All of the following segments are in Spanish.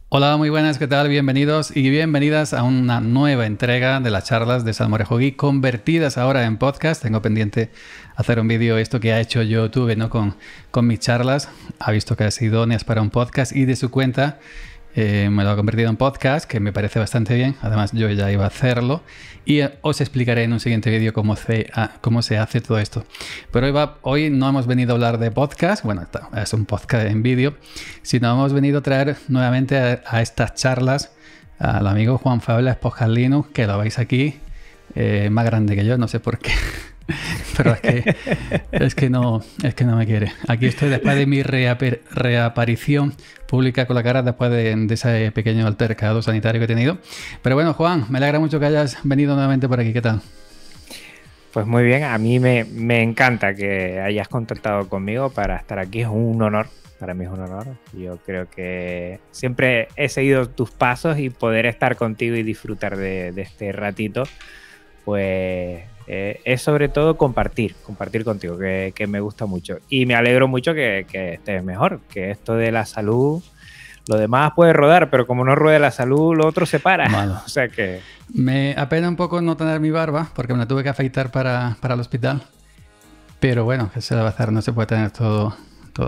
Hola, muy buenas, ¿qué tal? Bienvenidos y bienvenidas a una nueva entrega de las charlas de Salmorejo Geek convertidas ahora en podcast. Tengo pendiente hacer un vídeo, esto que ha hecho YouTube, ¿no? con mis charlas. Ha visto que ha sido idóneas para un podcast y de su cuenta me lo ha convertido en podcast, que me parece bastante bien. Además, yo ya iba a hacerlo y os explicaré en un siguiente vídeo cómo se hace todo esto. Pero hoy no hemos venido a hablar de podcast, bueno, es un podcast en vídeo, sino hemos venido a traer nuevamente a estas charlas al amigo Juan Febles, Podcast Linux, que lo veis aquí, más grande que yo, no sé por qué. Pero es que no me quiere. Aquí estoy después de mi reaparición pública con la cara después de ese pequeño altercado sanitario que he tenido. Pero bueno, Juan, me alegra mucho que hayas venido nuevamente por aquí. ¿Qué tal? Pues muy bien, a mí me encanta que hayas contactado conmigo para estar aquí. Es un honor, para mí es un honor. Yo creo que siempre he seguido tus pasos y poder estar contigo y disfrutar de este ratito, pues es sobre todo compartir contigo, que me gusta mucho. Y me alegro mucho que estés mejor, que esto de la salud, lo demás puede rodar, pero como no ruede la salud, lo otro se para. Malo. O sea que... Me apena un poco no tener mi barba, porque me la tuve que afeitar para el hospital. Pero bueno, ¿qué se le va a hacer? No se puede tener todo.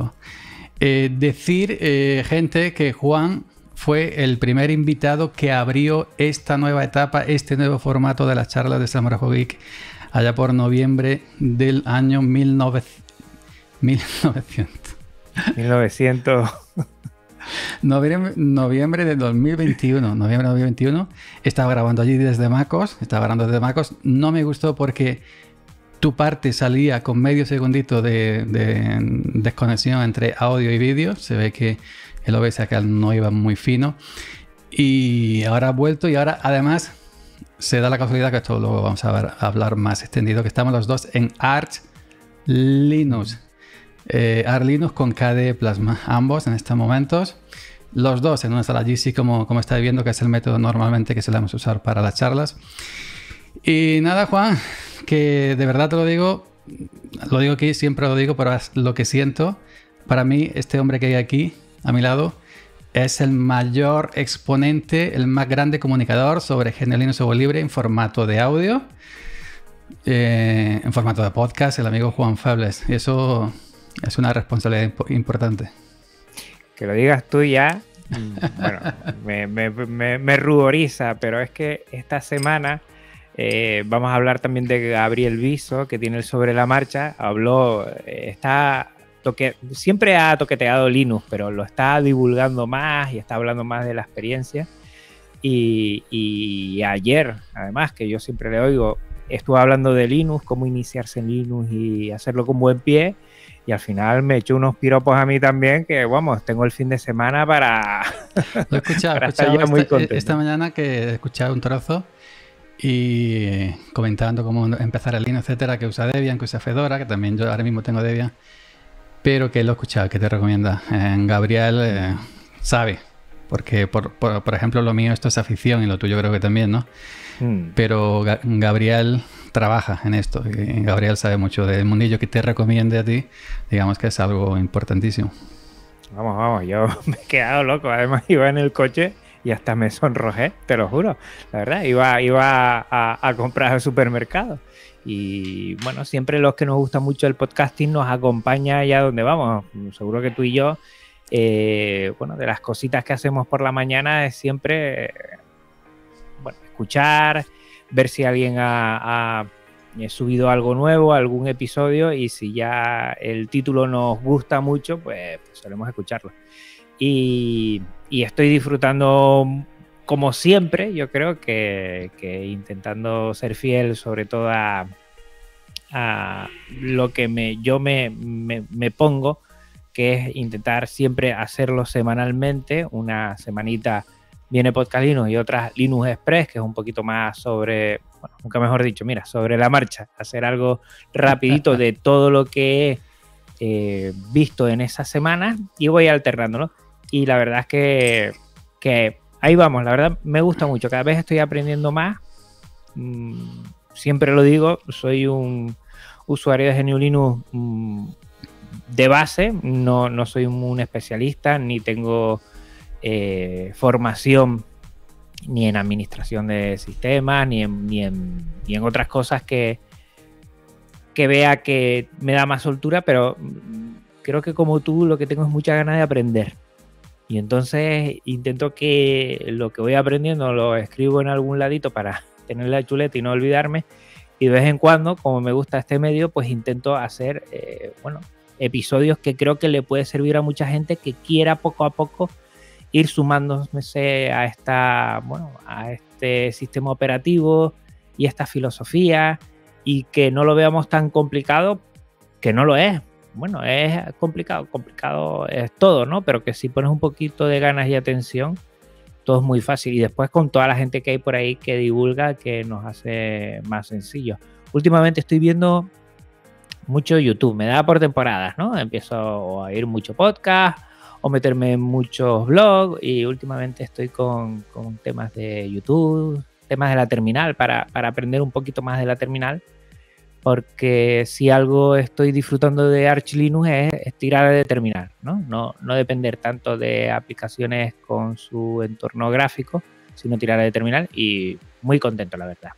Gente, que Juan fue el primer invitado que abrió esta nueva etapa, este nuevo formato de las charlas de Salmorejo Geek, allá por noviembre del año 1900. Noviembre de 2021. Noviembre de 2021. Estaba grabando allí desde Macos. No me gustó porque tu parte salía con medio segundito de desconexión entre audio y vídeo. Se ve que el OBS acá no iba muy fino. Y ahora ha vuelto y ahora además se da la casualidad que esto luego vamos a hablar más extendido, que estamos los dos en Arch Linux. Arch Linux con KDE Plasma, ambos en estos momentos. Los dos en una sala GC, como estáis viendo, que es el método normalmente que solemos usar para las charlas. Y nada, Juan, que de verdad te lo digo aquí, siempre lo digo, pero es lo que siento. Para mí, este hombre que hay aquí, a mi lado, es el mayor exponente, el más grande comunicador sobre GNU Linux software libre en formato de audio, en formato de podcast, el amigo Juan Febles. Y eso es una responsabilidad importante. Que lo digas tú ya, bueno, me ruboriza, pero es que esta semana vamos a hablar también de Gabriel Viso, que tiene el Sobre la Marcha. Siempre ha toqueteado Linux, pero lo está divulgando más y está hablando más de la experiencia. Y ayer, además, que yo siempre le oigo, estuvo hablando de Linux, cómo iniciarse en Linux y hacerlo con buen pie. Y al final me echó unos piropos a mí también, que vamos, tengo el fin de semana para... Lo he escuchado muy contento. Esta mañana, que he escuchado un trozo y comentando cómo empezar el Linux, etcétera, que usa Debian, que usa Fedora, que también yo ahora mismo tengo Debian, pero que lo he escuchado, que te recomienda. Gabriel sabe, porque por ejemplo lo mío esto es afición y lo tuyo creo que también, ¿no? Pero Gabriel trabaja en esto y Gabriel sabe mucho del mundillo, que te recomiende a ti, digamos que es algo importantísimo. Vamos, yo me he quedado loco. Además iba en el coche y hasta me sonrojé, te lo juro. La verdad, iba a comprar al supermercado. Y bueno, siempre los que nos gusta mucho el podcasting nos acompaña allá donde vamos. Seguro que tú y yo, bueno, de las cositas que hacemos por la mañana es siempre, bueno, escuchar, ver si alguien ha subido algo nuevo, algún episodio, y si ya el título nos gusta mucho, pues solemos escucharlo. Y estoy disfrutando, como siempre, yo creo que intentando ser fiel sobre todo a lo que yo me pongo, que es intentar siempre hacerlo semanalmente. Una semanita viene Podcast Linux y otras Linux Express, que es un poquito más sobre, bueno, nunca mejor dicho, mira, sobre la marcha, hacer algo rapidito de todo lo que he visto en esa semana y voy alternándolo. Y la verdad es que ahí vamos, la verdad me gusta mucho, cada vez estoy aprendiendo más. Siempre lo digo, soy un usuario de GNU Linux de base, no soy un especialista, ni tengo formación ni en administración de sistemas, ni en otras cosas que vea que me da más soltura, pero creo que como tú lo que tengo es mucha ganas de aprender. Y entonces intento que lo que voy aprendiendo lo escribo en algún ladito para tener la chuleta y no olvidarme. Y de vez en cuando, como me gusta este medio, pues intento hacer episodios que creo que le puede servir a mucha gente que quiera poco a poco ir sumándose a este sistema operativo y esta filosofía, y que no lo veamos tan complicado, que no lo es. Bueno, es complicado es todo, ¿no? Pero que si pones un poquito de ganas y atención, todo es muy fácil. Y después con toda la gente que hay por ahí que divulga, que nos hace más sencillo. Últimamente estoy viendo mucho YouTube, me da por temporadas, ¿no? Empiezo a oír mucho podcast o meterme en muchos blogs, y últimamente estoy con temas de YouTube, temas de la terminal, para aprender un poquito más de la terminal. Porque si algo estoy disfrutando de Arch Linux es tirar de terminal, ¿no? No depender tanto de aplicaciones con su entorno gráfico, sino tirar de terminal, y muy contento, la verdad.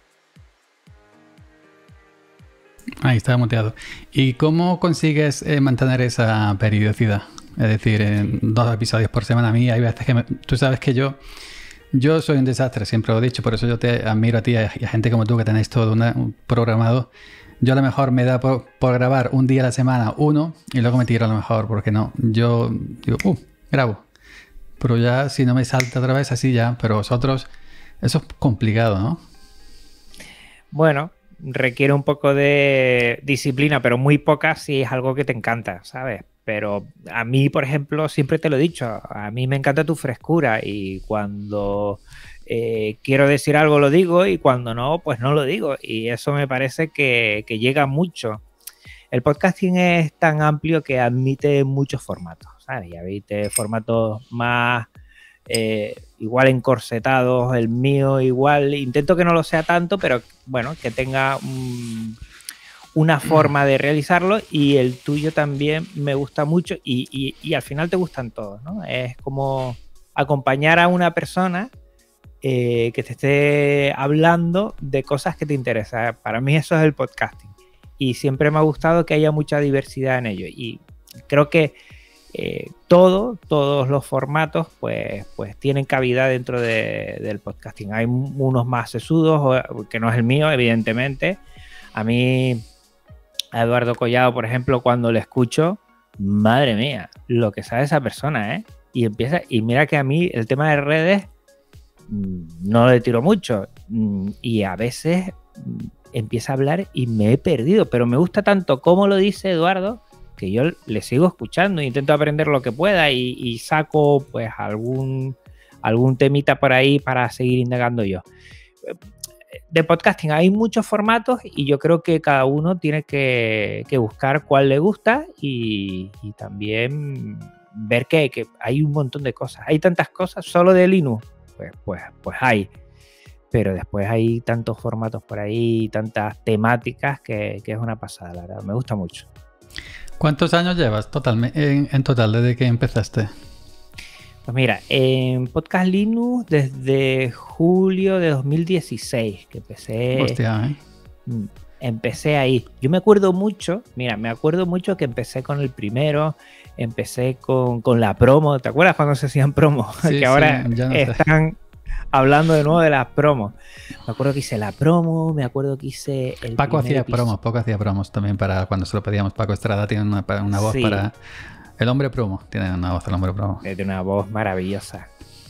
Ahí está muteado. ¿Y cómo consigues mantener esa periodicidad? Es decir, en 2 episodios por semana. A mí hay veces que tú sabes que yo soy un desastre, siempre lo he dicho, por eso yo te admiro a ti y a gente como tú que tenéis todo programado. Yo a lo mejor me da por grabar un día a la semana uno y luego me tiro a lo mejor, porque no. Yo digo, grabo. Pero ya si no me salta otra vez así ya, pero vosotros, eso es complicado, ¿no? Bueno, requiere un poco de disciplina, pero muy poca si es algo que te encanta, ¿sabes? Pero a mí, por ejemplo, siempre te lo he dicho, a mí me encanta tu frescura, y cuando quiero decir algo lo digo, y cuando no, pues no lo digo, y eso me parece que llega mucho. El podcasting es tan amplio que admite muchos formatos, ¿sabes? Y admite formatos más igual encorsetados, el mío igual, intento que no lo sea tanto, pero bueno, que tenga una forma de realizarlo, y el tuyo también me gusta mucho, y al final te gustan todos, ¿no? Es como acompañar a una persona que te esté hablando de cosas que te interesan. Para mí eso es el podcasting, y siempre me ha gustado que haya mucha diversidad en ello, y creo que todos los formatos pues tienen cabida dentro del podcasting. Hay unos más sesudos, que no es el mío, evidentemente. A mí, a Eduardo Collado, por ejemplo, cuando le escucho, madre mía, lo que sabe esa persona, ¿eh? Y mira que a mí el tema de redes no le tiro mucho, y a veces empieza a hablar y me he perdido, pero me gusta tanto como lo dice Eduardo, que yo le sigo escuchando, intento aprender lo que pueda, y saco pues algún temita por ahí para seguir indagando yo. De podcasting hay muchos formatos, y yo creo que cada uno tiene que buscar cuál le gusta, y también ver que hay un montón de cosas. Hay tantas cosas, solo de Linux, pues hay. Pero después hay tantos formatos por ahí, tantas temáticas, que es una pasada, la verdad. Me gusta mucho. ¿Cuántos años llevas en total desde que empezaste? Pues mira, en Podcast Linux desde julio de 2016 que empecé. Hostia, Empecé ahí. Yo me acuerdo mucho que empecé con el primero, empecé con la promo. ¿Te acuerdas cuando se hacían promos? Sí, que ahora sí, no están hablando de nuevo de las promos. Me acuerdo que hice la promo, me acuerdo que hice el Paco hacía promos también para cuando se lo pedíamos. Paco Estrada tiene una voz para el hombre promo. Tiene una voz el hombre promo. Tiene una voz maravillosa.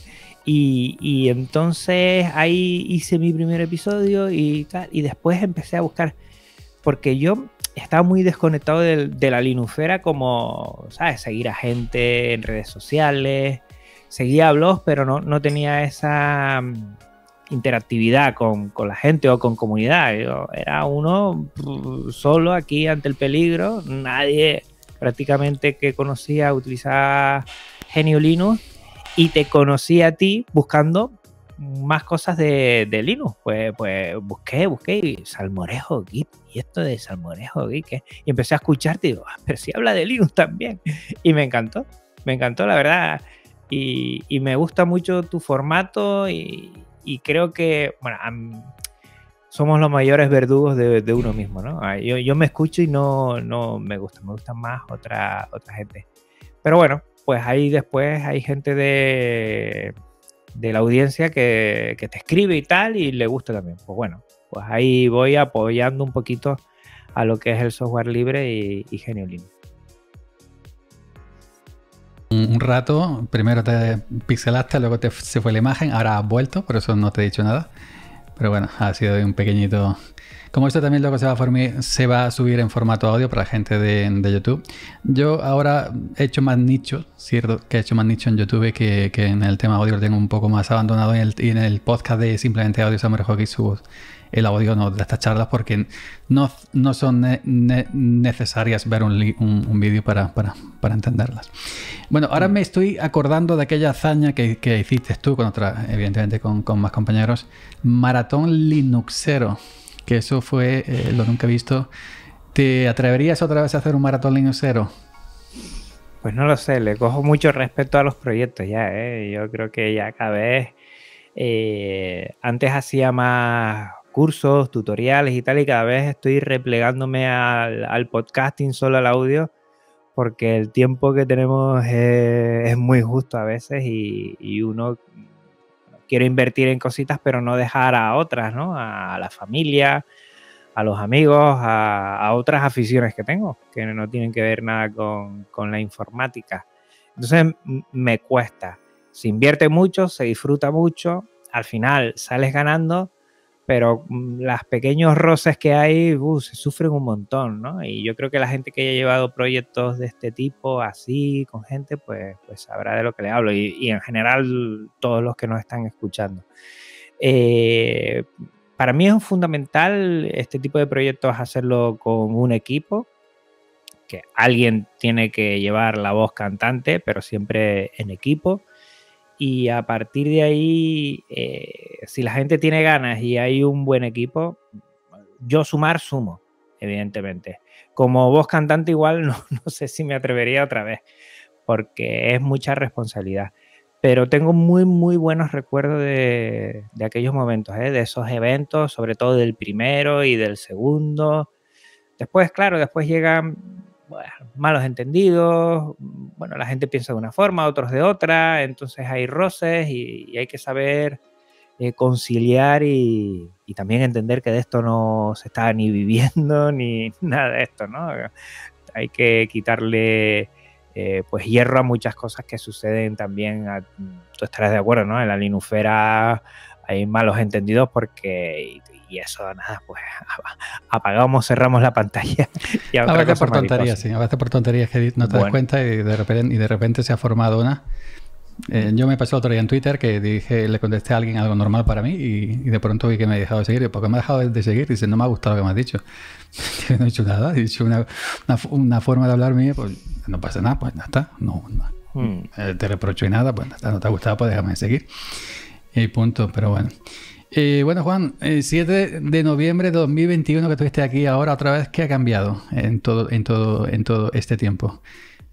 Y entonces ahí hice mi primer episodio y tal, y después empecé a buscar, porque yo estaba muy desconectado de la Linuxfera, como, ¿sabes? Seguir a gente en redes sociales, seguía blogs, pero no tenía esa interactividad con la gente o con comunidad. Yo era uno solo aquí ante el peligro, nadie prácticamente que conocía utilizaba GNU Linux, y te conocí a ti buscando más cosas de Linux. Pues busqué y Salmorejo Git, y esto de Salmorejo Git, ¿qué? Y empecé a escucharte y digo, pero si habla de Linux también, y me encantó la verdad. y me gusta mucho tu formato y creo que, bueno, somos los mayores verdugos de uno mismo, ¿no? Yo me escucho y no me gusta, me gusta más otra gente. Pero bueno, pues ahí después hay gente de la audiencia que te escribe y tal y le gusta también. Pues bueno, pues ahí voy apoyando un poquito a lo que es el software libre y GNU Linux. Un rato, primero te pixelaste, luego se fue la imagen, ahora has vuelto, por eso no te he dicho nada. Pero bueno, ha sido un pequeñito... Como esto también luego se va a subir en formato audio para la gente de YouTube. Yo ahora he hecho más nicho, cierto que he hecho más nicho en YouTube que en el tema audio lo tengo un poco más abandonado. Y en el podcast de simplemente Audio Samurai Hockey subo el audio de estas charlas porque no son necesarias ver un vídeo para entenderlas. Bueno, ahora me estoy acordando de aquella hazaña que hiciste tú con evidentemente con más compañeros, Maratón Linuxero, que eso fue, lo nunca he visto. ¿Te atreverías otra vez a hacer un Maratón Linuxero? Pues no lo sé, le cojo mucho respeto a los proyectos ya, Yo creo que ya cada vez, antes hacía más cursos, tutoriales y tal, y cada vez estoy replegándome al podcasting, solo al audio, porque el tiempo que tenemos es muy justo a veces y uno quiere invertir en cositas, pero no dejar a otras, ¿no? A la familia, a los amigos, a otras aficiones que tengo, que no tienen que ver nada con la informática. Entonces me cuesta. Se invierte mucho, se disfruta mucho, al final sales ganando, pero los pequeños roces que hay se sufren un montón, ¿no? Y yo creo que la gente que haya llevado proyectos de este tipo, así, con gente, pues sabrá de lo que le hablo. Y en general, todos los que nos están escuchando. Para mí es fundamental este tipo de proyectos hacerlo con un equipo, que alguien tiene que llevar la voz cantante, pero siempre en equipo. Y a partir de ahí, si la gente tiene ganas y hay un buen equipo, yo sumo, evidentemente. Como voz cantante igual no sé si me atrevería otra vez, porque es mucha responsabilidad. Pero tengo muy, muy buenos recuerdos de aquellos momentos, de esos eventos, sobre todo del primero y del segundo. Después, claro, después llegan malos entendidos, bueno, la gente piensa de una forma, otros de otra, entonces hay roces y hay que saber conciliar y también entender que de esto no se está ni viviendo ni nada de esto, ¿no? Hay que quitarle pues hierro a muchas cosas que suceden también, tú estarás de acuerdo, ¿no? En la Linufera hay malos entendidos porque... Y eso, nada, pues apagamos, cerramos la pantalla. Y a veces por tonterías, sí. A veces por tonterías que no te das cuenta y de repente se ha formado una. Yo me pasó otro día en Twitter que le contesté a alguien algo normal para mí y de pronto vi que me ha dejado de seguir. ¿Por qué me ha dejado de seguir? Dice, no me ha gustado lo que me has dicho. No he dicho nada. He dicho una forma de hablar mía, pues no pasa nada, pues ya está. No. Te reprocho y nada, pues no te ha gustado, pues déjame de seguir. Y punto, pero bueno. Bueno, Juan, 7 de noviembre de 2021 que estuviste aquí ahora otra vez, ¿qué ha cambiado en todo este tiempo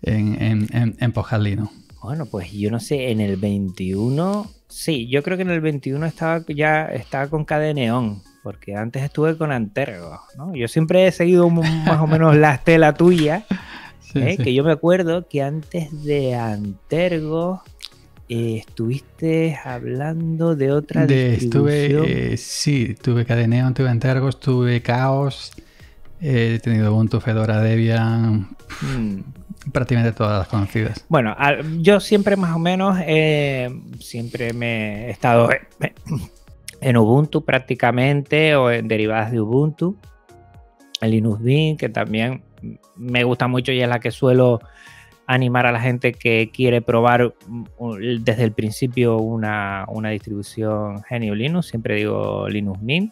en Podcast Linux? Bueno, pues yo no sé, en el 21, sí, yo creo que en el 21 estaba con KDE-Neon, porque antes estuve con Antergos, ¿no? Yo siempre he seguido más o menos la estela tuya, sí. Que yo me acuerdo que antes de Antergos estuviste hablando de otra distribución. Tuve KDE-Neon, tuve Antergos, tuve Chaos, he tenido Ubuntu, Fedora, Debian... Prácticamente todas las conocidas. Bueno, yo siempre más o menos siempre me he estado en Ubuntu prácticamente o en derivadas de Ubuntu, en Linux Mint, que también me gusta mucho y es la que suelo animar a la gente que quiere probar desde el principio una distribución GNU Linux, siempre digo Linux Mint,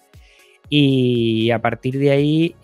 y a partir de ahí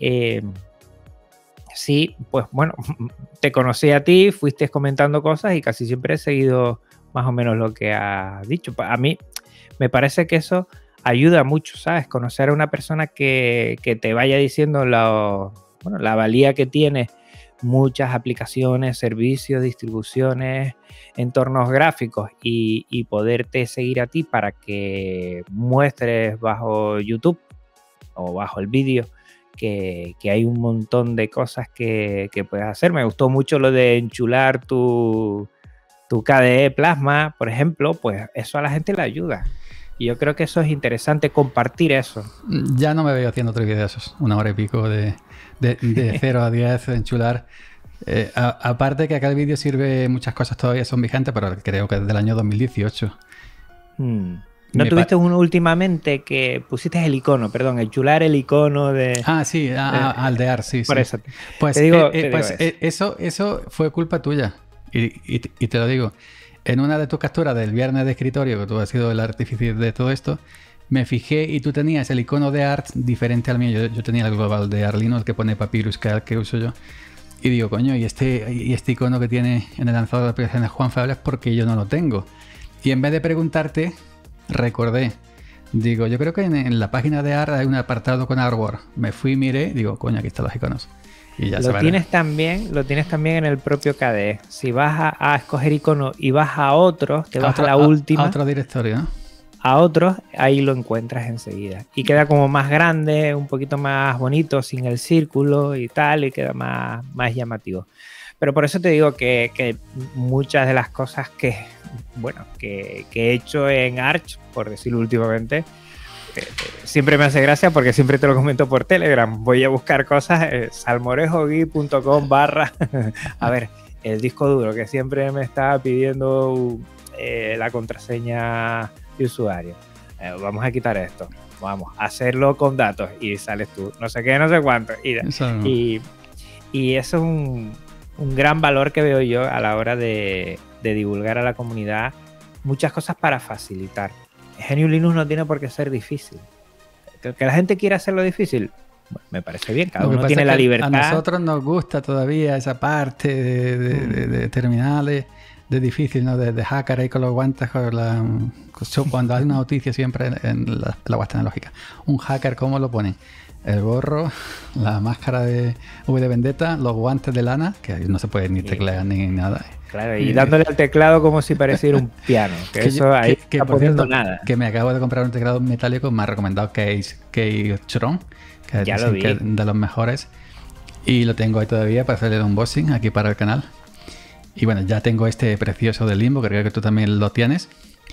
sí, pues bueno, te conocí a ti, fuiste comentando cosas y casi siempre he seguido más o menos lo que has dicho. A mí me parece que eso ayuda mucho, ¿sabes? Conocer a una persona que te vaya diciendo la valía que tiene muchas aplicaciones, servicios, distribuciones, entornos gráficos y poderte seguir a ti para que muestres bajo YouTube o bajo el vídeo que hay un montón de cosas que puedes hacer. Me gustó mucho lo de enchular tu KDE Plasma, por ejemplo, pues eso a la gente le ayuda. Y yo creo que eso es interesante, compartir eso. Ya no me veo haciendo otro vídeo de esos, 1 hora y pico de 0 a 10 de enchular. Aparte que acá el vídeo sirve, muchas cosas todavía son vigentes, pero creo que desde el año 2018. ¿No tuviste uno últimamente que pusiste el icono, perdón, enchular el icono de... Ah, sí, aldear, sí. Por eso. Pues, eso fue culpa tuya. Y te lo digo. En una de tus capturas del viernes de escritorio, que tú has sido el artífice de todo esto, me fijé y tú tenías el icono de Art diferente al mío. Yo tenía el global de Arlino, el que pone Papyrus, que es el que uso yo. Y digo, coño, y este icono que tiene en el lanzador de aplicaciones Juan Fables, ¿por qué yo no lo tengo? Y en vez de preguntarte, recordé. Digo, yo creo que en la página de Art hay un apartado con Artwork. Me fui y miré, digo, coño, aquí están los iconos. Y ya lo tienes también en el propio KDE. Si vas a escoger icono y vas a otros, te vas a la última. A otro directorio, ¿no? A otros, ahí lo encuentras enseguida. Y queda como más grande, un poquito más bonito, sin el círculo y tal, y queda más llamativo. Pero por eso te digo que muchas de las cosas que he hecho en Arch, por decirlo últimamente, siempre me hace gracia porque siempre te lo comento por Telegram. Voy a buscar cosas, salmorejogui.com/ a ver, el disco duro que siempre me está pidiendo la contraseña de usuario. Vamos a quitar esto. Vamos a hacerlo con datos y sales tú. No sé qué, no sé cuánto. Y eso es un gran valor que veo yo a la hora de divulgar a la comunidad muchas cosas para facilitar. GNU Linux no tiene por qué ser difícil. Que la gente quiera hacerlo difícil, bueno, me parece bien, cada uno tiene la libertad. A nosotros nos gusta todavía esa parte de terminales, de difícil, ¿no? De hacker ahí con los guantes, cuando hay una noticia siempre en la web tecnológica. Un hacker, ¿cómo lo ponen? El gorro, la máscara de V de Vendetta, los guantes de lana, que no se puede ni teclear ni nada. Claro, y dándole al teclado como si pareciera un piano. Que por cierto, nada. Que me acabo de comprar un teclado metálico, me ha recomendado Keychron, que ya lo vi. Que es de los mejores. Y lo tengo ahí todavía para hacerle el unboxing aquí para el canal. Y bueno, ya tengo este precioso de Limbo, que creo que tú también lo tienes.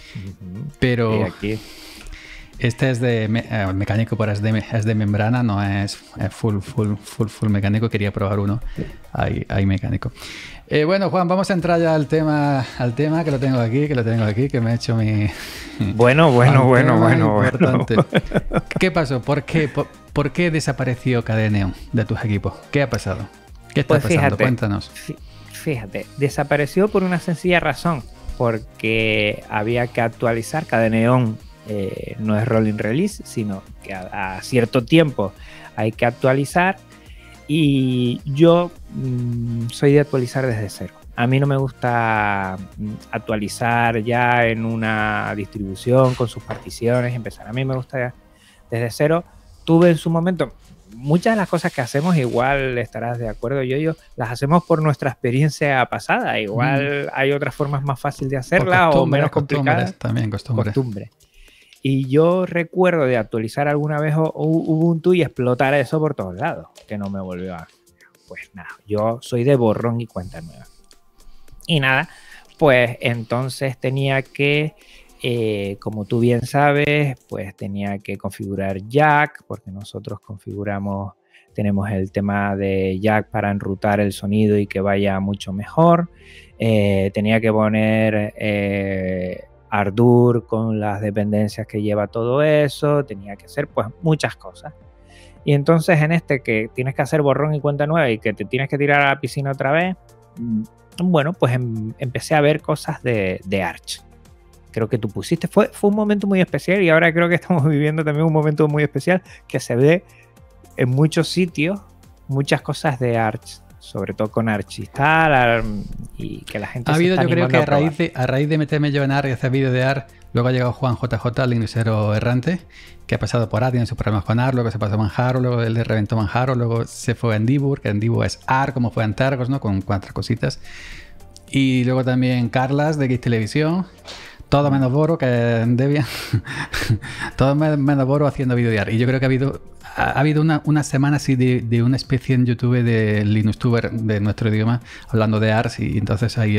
Pero aquí. Este es de mecánico, pero es de membrana, no es full mecánico. Quería probar uno ahí mecánico. Bueno, Juan, vamos a entrar ya al tema que lo tengo aquí, que me he hecho mi... Bueno. ¿Qué pasó? ¿Por qué desapareció KDE Neon de tus equipos? ¿Qué ha pasado? ¿Qué está pasando? Fíjate, Cuéntanos. Fíjate, desapareció por una sencilla razón, porque había que actualizar. KDE Neon no es rolling release, sino que a cierto tiempo hay que actualizar. Y yo soy de actualizar desde cero. A mí no me gusta actualizar ya en una distribución con sus particiones y empezar. A mí me gusta desde cero. Tuve en su momento muchas de las cosas que hacemos, igual estarás de acuerdo, yo las hacemos por nuestra experiencia pasada. Igual hay otras formas más fáciles de hacerla o menos complicadas. También costumbre. Y yo recuerdo de actualizar alguna vez Ubuntu y explotar eso por todos lados, que no me volvió a... Pues nada, yo soy de borrón y cuenta nueva. Y nada, pues entonces tenía que, como tú bien sabes, pues tenía que configurar Jack, porque nosotros tenemos el tema de Jack para enrutar el sonido y que vaya mucho mejor. Tenía que poner... Ardour con las dependencias que lleva todo eso, tenía que hacer pues muchas cosas. Y entonces en que tienes que hacer borrón y cuenta nueva y que te tienes que tirar a la piscina otra vez, bueno, pues empecé a ver cosas de Arch. Creo que tú pusiste, fue un momento muy especial y ahora creo que estamos viviendo también un momento muy especial que se ve en muchos sitios, muchas cosas de Arch. Sobre todo con Archistar y que la gente ha habido, yo creo que a raíz de meterme yo en AR y hacer vídeos de AR, Luego ha llegado Juan JJ, Linuxero errante, que ha pasado por A, tiene sus problemas con AR, luego se pasó a Manjaro, luego él le reventó Manjaro, luego se fue a Endeavour, que Endeavour es AR, como fue Antergos, ¿no? Con 4 cositas. Y luego también Carlas, de X Televisión. Todo menos Boro, que en Debian. Todo menos Boro haciendo vídeo de AR. Y yo creo que ha habido una semana así de una especie en YouTube de LinuxTuber de nuestro idioma hablando de ARS, y entonces hay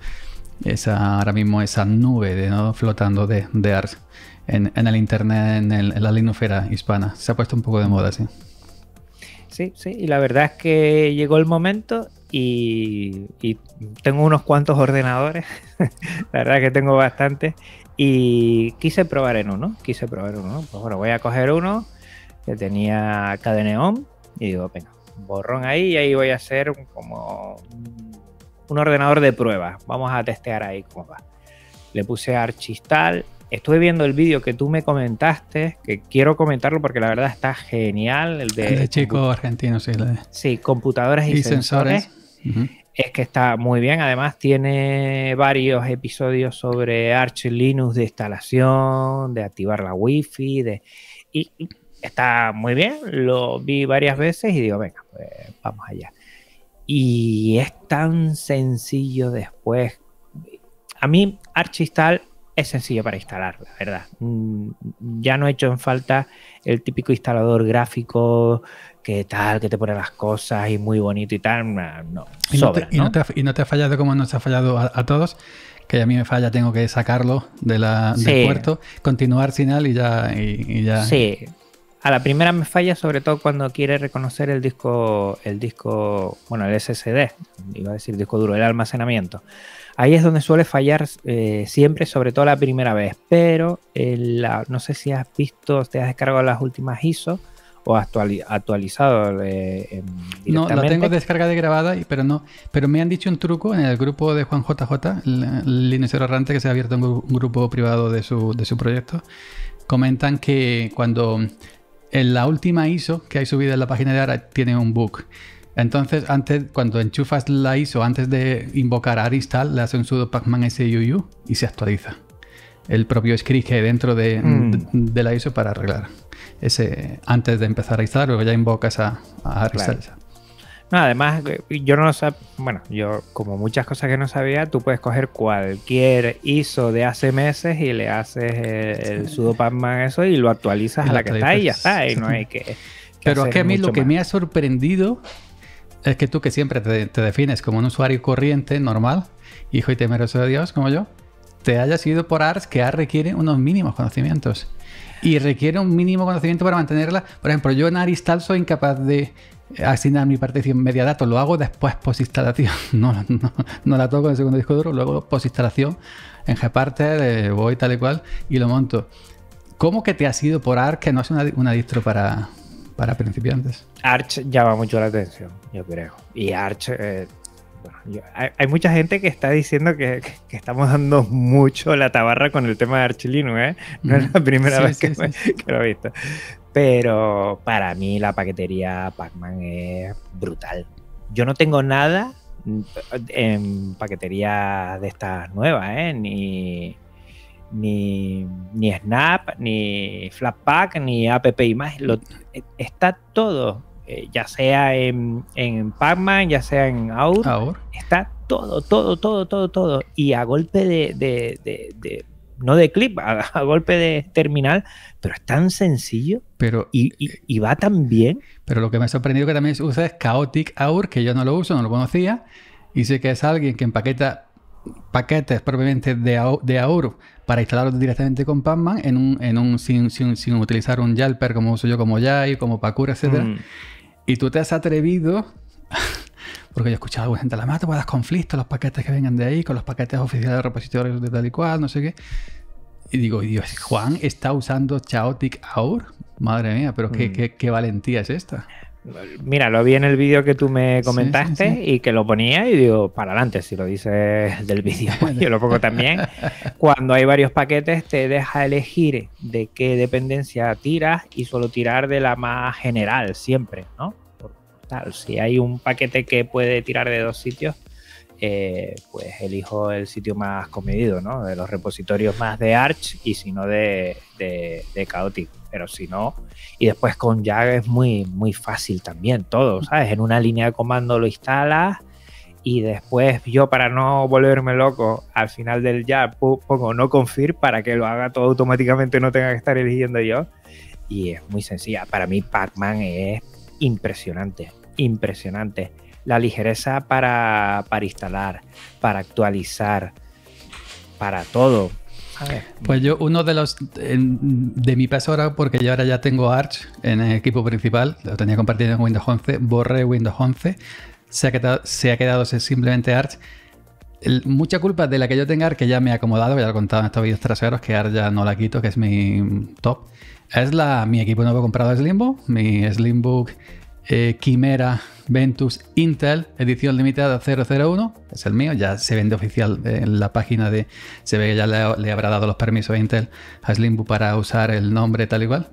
ahora mismo esa nube de, ¿no? flotando de ARS en el internet, en la Linuxfera hispana. Se ha puesto un poco de moda, sí. Sí, sí, y la verdad es que llegó el momento y tengo unos cuantos ordenadores, la verdad es que tengo bastantes, y quise probar en uno. Pues bueno, voy a coger uno que tenía Cadeneon y digo, venga, borrón ahí, y ahí voy a hacer como un ordenador de prueba. Vamos a testear ahí cómo va. Le puse Archistal. Estuve viendo el vídeo que tú me comentaste, que quiero comentarlo porque la verdad está genial. El de chico argentino, sí. Sí, computadoras y sensores. Es que está muy bien. Además tiene varios episodios sobre Arch Linux de instalación, de activar la Wi-Fi, y está muy bien. Lo vi varias veces y digo, venga, pues vamos allá. Y es tan sencillo después. A mí Archistal es sencillo para instalar, la verdad. Ya no he hecho en falta el típico instalador gráfico que te pone las cosas y muy bonito y tal. No, sobra, ¿no? Y no te ha fallado como nos ha fallado a todos, que a mí me falla, tengo que sacarlo del puerto, continuar sin él y ya. Sí. A la primera me falla, sobre todo cuando quiere reconocer el disco, bueno, el SSD, iba a decir disco duro, el almacenamiento. Ahí es donde suele fallar siempre, sobre todo la primera vez. Pero no sé si has visto, te has descargado las últimas ISO o actualizado directamente. No, la tengo descargada y grabada, pero me han dicho un truco en el grupo de Juan JJ, el Linuxero errante, que se ha abierto un grupo privado de su proyecto. Comentan que cuando en la última ISO que hay subida en la página de ARA tiene un bug. Entonces, cuando enchufas la ISO, antes de invocar ARInstall, le hace un sudo pacman suu y se actualiza el propio script que hay dentro de la ISO para arreglar ese antes de empezar a instalar. Luego ya invocas a ARInstall. Claro. No, además, yo no lo sabía. Bueno, yo, como muchas cosas que no sabía, tú puedes coger cualquier ISO de hace meses y le haces el sudo pacman eso y lo actualizas a la que está y ya está. Y no hay que pero es que a mí lo que me ha sorprendido es que tú, que siempre te defines como un usuario corriente, normal, hijo y temeroso de Dios, como yo, te hayas ido por ARS, que ARS requiere unos mínimos conocimientos. Y requiere un mínimo conocimiento para mantenerla. Por ejemplo, yo en ARInstall soy incapaz de asignar mi partición media datos. Lo hago después post-instalación. No la toco en el segundo disco duro, luego post-instalación en Gparted, voy tal y cual y lo monto. ¿Cómo que te has ido por ARS, que no es una distro para principiantes? Arch llama mucho la atención, yo creo. Y Arch, hay mucha gente que está diciendo que estamos dando mucho la tabarra con el tema de Arch Linux, ¿eh? No es la primera vez que lo he visto. Pero para mí la paquetería Pacman es brutal. Yo no tengo nada en paquetería de estas nuevas, ¿eh? Ni Snap, ni Flatpak, ni AppImage. Está todo, ya sea en Pacman, ya sea en Aur. Está todo. Y a golpe de no de clip, a golpe de terminal, pero es tan sencillo y va tan bien. Pero lo que me ha sorprendido que también se usa es Chaotic Aur, que yo no lo uso, no lo conocía, y sé que es alguien que empaqueta paquetes propiamente de Aur para instalarlos directamente con Pacman sin utilizar un Jalper como uso yo, como Jai, como Pacura, etc. Y tú te has atrevido, porque yo he escuchado a alguna gente, te puedes dar conflicto los paquetes que vengan de ahí con los paquetes oficiales de repositorios de tal y cual, no sé qué. Y digo, Dios, Juan está usando Chaotic Aur. Madre mía, pero qué valentía es esta. Mira, lo vi en el vídeo que tú me comentaste y que lo ponía y digo, para adelante, si lo dices del vídeo, yo lo pongo también. Cuando hay varios paquetes te deja elegir de qué dependencia tiras y solo tirar de la más general siempre, ¿no? Si hay un paquete que puede tirar de 2 sitios, pues elijo el sitio más comedido, ¿no? De los repositorios más de Arch y si no de Chaotic. Pero si no, y después con YAG es muy, muy fácil también todo, ¿sabes? En una línea de comando lo instalas y después yo, para no volverme loco, al final del YAG pongo no config para que lo haga todo automáticamente, no tenga que estar eligiendo yo. Y es muy sencilla. Para mí Pacman es impresionante, impresionante. La ligereza para instalar, para actualizar, para todo. Pues yo, uno de los de mi peso ahora, porque yo ahora ya tengo Arch en el equipo principal, lo tenía compartido en Windows 11, borré Windows 11, se ha quedado simplemente Arch. Mucha culpa de la que yo tenga Arch, que ya me he acomodado, ya lo he contado en estos vídeos traseros, que Arch ya no la quito, que es mi top. Es mi equipo nuevo comprado de Slimbook, mi Slimbook Chimera Ventus Intel edición limitada 001, es el mío, ya se vende oficial en la página se ve que ya le habrá dado los permisos a Intel a Slimbook para usar el nombre tal y cual.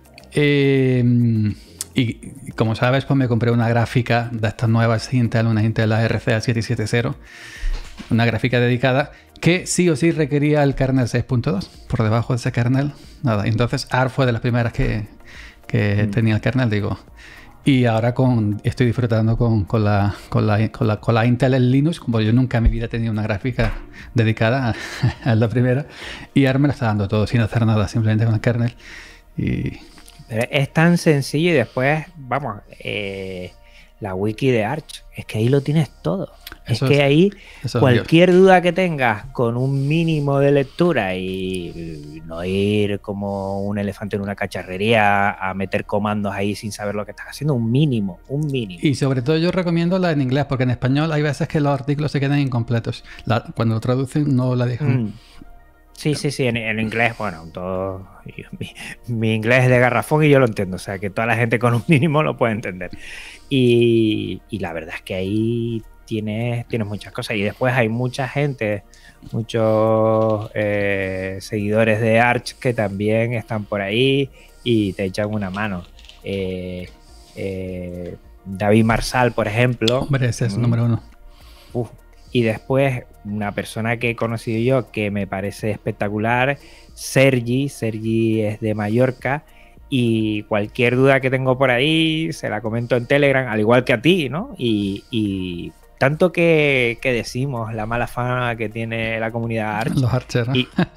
Y como sabes, pues me compré una gráfica de estas nuevas Intel, una Intel ARCA 770, una gráfica dedicada que sí o sí requería el kernel 6.2, por debajo de ese kernel, nada. Entonces ARC fue de las primeras que tenía el kernel, digo. Y ahora estoy disfrutando con la Intel en Linux, como yo nunca en mi vida he tenido una gráfica dedicada a la primera. Y ahora me lo está dando todo sin hacer nada, simplemente con el kernel. Pero es tan sencillo y después, vamos, la wiki de Arch, es que ahí lo tienes todo. Es que ahí cualquier duda que tengas con un mínimo de lectura y no ir como un elefante en una cacharrería a meter comandos ahí sin saber lo que estás haciendo, un mínimo. Y sobre todo yo recomiendo la en inglés, porque en español hay veces que los artículos se quedan incompletos. Cuando lo traducen no la dejan. Sí, en inglés, bueno, todo. Mi inglés es de garrafón y yo lo entiendo, o sea que toda la gente con un mínimo lo puede entender. Y la verdad es que ahí tienes muchas cosas. Y después hay mucha gente, muchos seguidores de Arch que también están por ahí y te echan una mano. David Marsal, por ejemplo. Hombre, ese es el número uno. Y después una persona que he conocido yo que me parece espectacular, Sergi es de Mallorca. Y cualquier duda que tengo por ahí se la comento en Telegram, al igual que a ti, ¿no? Y tanto que decimos la mala fama que tiene la comunidad Arch. Los Archers, ¿no?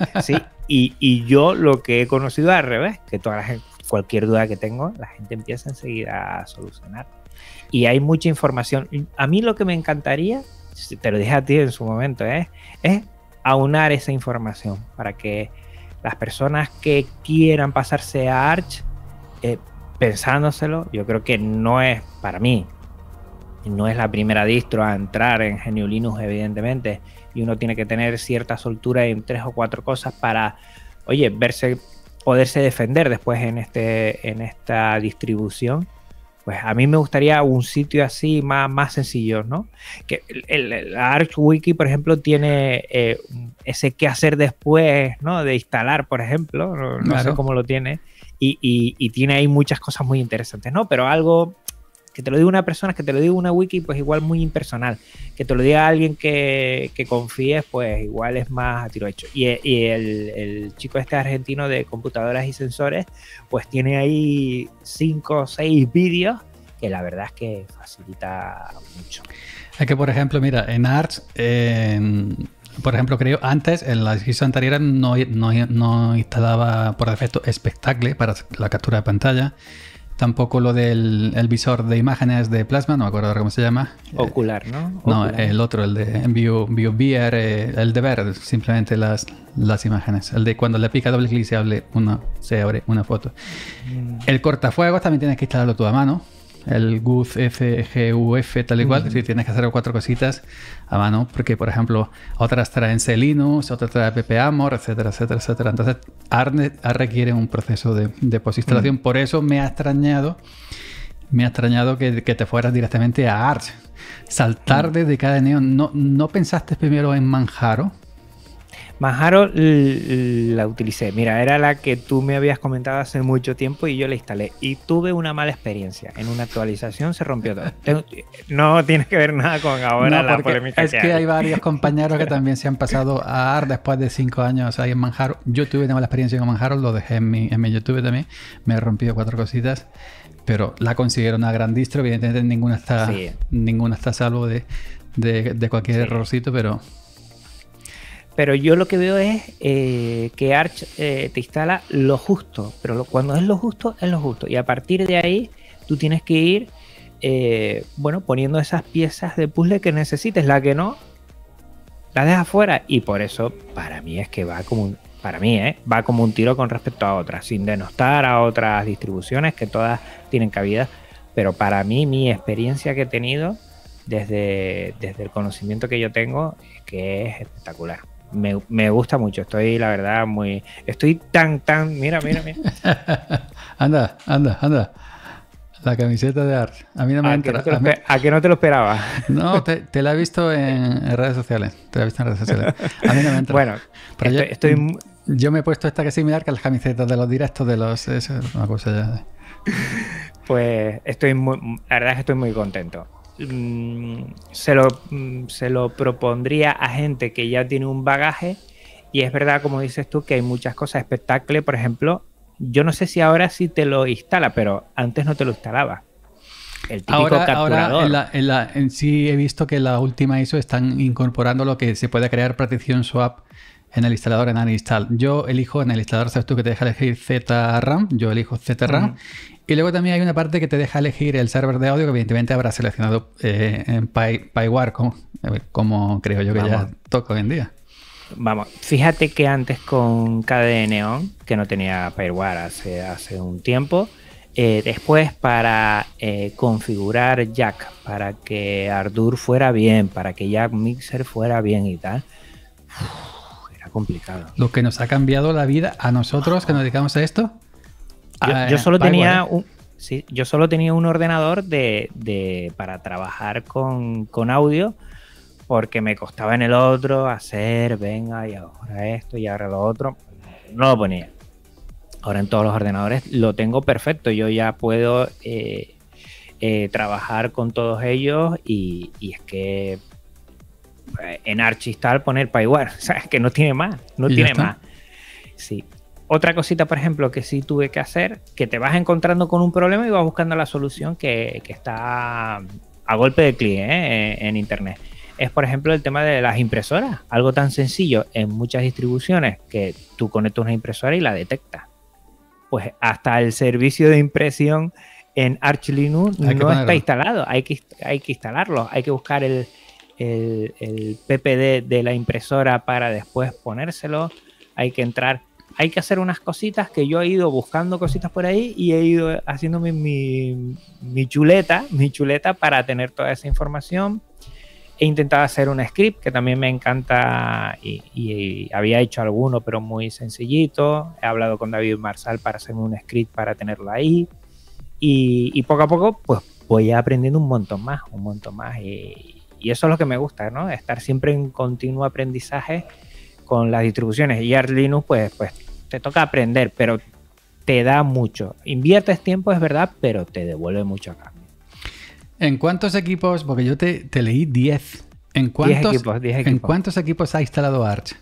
Y yo lo que he conocido al revés, que toda la gente, cualquier duda que tengo, la gente empieza enseguida a solucionar. Y hay mucha información. A mí lo que me encantaría, te lo dije a ti en su momento, es aunar esa información para que las personas que quieran pasarse a Arch, pensándoselo, yo creo que no es, para mí, no es la primera distro a entrar en GNU Linux, evidentemente, y uno tiene que tener cierta soltura en 3 o 4 cosas para, oye, poderse defender después en esta distribución. Pues a mí me gustaría un sitio así más sencillo, ¿no? Que el Arch Wiki, por ejemplo, tiene ese qué hacer después, ¿no? De instalar, por ejemplo, no claro. Sé cómo lo tiene, y tiene ahí muchas cosas muy interesantes, ¿no? Pero algo que te lo diga una persona, que te lo diga una wiki, pues igual muy impersonal. Que te lo diga alguien que confíes, pues igual es más a tiro hecho. Y el chico este argentino de computadoras y sensores, pues tiene ahí 5 o 6 vídeos que la verdad es que facilita mucho. Es que, por ejemplo, mira, en Arch, por ejemplo, creo antes, en las ISO anteriores no instalaba por defecto Spectacle para la captura de pantalla. Tampoco lo del visor de imágenes de Plasma, no me acuerdo ahora cómo se llama. Ocular, ¿no? No, Ocular. el otro, el de ViewViewer, el de ver simplemente las imágenes. El de cuando le pica doble clic se abre una foto. El cortafuegos también tienes que instalarlo tú a mano. El GUF, FGUF, tal y cual. Es decir, tienes que hacer 4 cositas a mano, porque, por ejemplo, otras traen Linux, otras traen PPAmor, etcétera, etcétera, etcétera. Entonces, requiere un proceso de posinstalación. Por eso me ha extrañado que te fueras directamente a Arch. Saltar desde KDE Neon. ¿No pensaste primero en Manjaro? Manjaro la utilicé. Mira, era la que tú me habías comentado hace mucho tiempo y yo la instalé. Y tuve una mala experiencia. En una actualización se rompió todo. No tiene que ver nada con ahora la polémica. Es que hay varios compañeros que también se han pasado a ART después de 5 años ahí en Manjaro. Yo tuve una mala experiencia con Manjaro, lo dejé en mi YouTube también. Me he rompido 4 cositas. Pero la considero una gran distro. Evidentemente ninguna está a salvo de cualquier errorcito, pero... Pero yo lo que veo es que Arch te instala lo justo, pero cuando es lo justo, es lo justo. Y a partir de ahí, tú tienes que ir, poniendo esas piezas de puzzle que necesites. La que no, la dejas fuera. Y por eso, para mí, es que va como un tiro con respecto a otras, sin denostar a otras distribuciones que todas tienen cabida. Pero para mí, mi experiencia que he tenido desde el conocimiento que yo tengo es que es espectacular. Me gusta mucho, estoy la verdad estoy tan, mira. Anda. La camiseta de Arch. A mí no me entra. ¿A que no te lo esperaba? No, te la he visto en redes sociales. A mí no me entra. Bueno, yo me he puesto esta que es similar que las camisetas de los directos de los... Es una cosa ya. Pues la verdad es que estoy muy contento. Se lo propondría a gente que ya tiene un bagaje, y es verdad, como dices tú, que hay muchas cosas. Spectacle, por ejemplo, yo no sé si ahora sí te lo instala, pero antes no te lo instalaba. El típico capturador. Ahora sí he visto que en la última ISO están incorporando lo que se puede crear partition swap en el instalador en uninstall. Yo elijo en el instalador, sabes tú que te deja elegir ZRAM, yo elijo ZRAM. Y luego también hay una parte que te deja elegir el server de audio, que evidentemente habrá seleccionado en PyWare, como creo yo que ya toca hoy en día. Vamos, fíjate que antes con KDE Neon, que no tenía PyWare hace un tiempo, después para configurar Jack, para que Ardour fuera bien, para que Jack Mixer fuera bien y tal, era complicado. Lo que nos ha cambiado la vida a nosotros que nos dedicamos a esto. Yo solo tenía un ordenador para trabajar con audio, porque me costaba en el otro hacer, venga, y ahora esto y ahora lo otro. No lo ponía. Ahora en todos los ordenadores lo tengo perfecto. Yo ya puedo trabajar con todos ellos, y es que en Arch install poner PyWare, o sea, es que no tiene más, tiene más. Sí. Otra cosita, por ejemplo, que sí tuve que hacer, que te vas encontrando con un problema y vas buscando la solución que está a golpe de clic en internet. Es, por ejemplo, el tema de las impresoras. Algo tan sencillo en muchas distribuciones, que tú conectas una impresora y la detectas. Pues hasta el servicio de impresión en Arch Linux no está instalado. Hay que instalarlo. Hay que buscar el PPD de la impresora para después ponérselo. Hay que entrar. Hay que hacer unas cositas que yo he ido buscando cositas por ahí, y he ido haciendo mi chuleta para tener toda esa información. He intentado hacer un script que también me encanta, y había hecho alguno, pero muy sencillito. He hablado con David Marsal para hacerme un script para tenerlo ahí. Y poco a poco pues voy aprendiendo un montón más. Y eso es lo que me gusta, ¿no? Estar siempre en continuo aprendizaje con las distribuciones. Y Arch Linux pues te toca aprender, pero te da mucho. Inviertes tiempo, es verdad, pero te devuelve mucho a cambio. ¿En cuántos equipos? Porque yo te leí 10. ¿En cuántos equipos? ¿En cuántos equipos ha instalado Arch?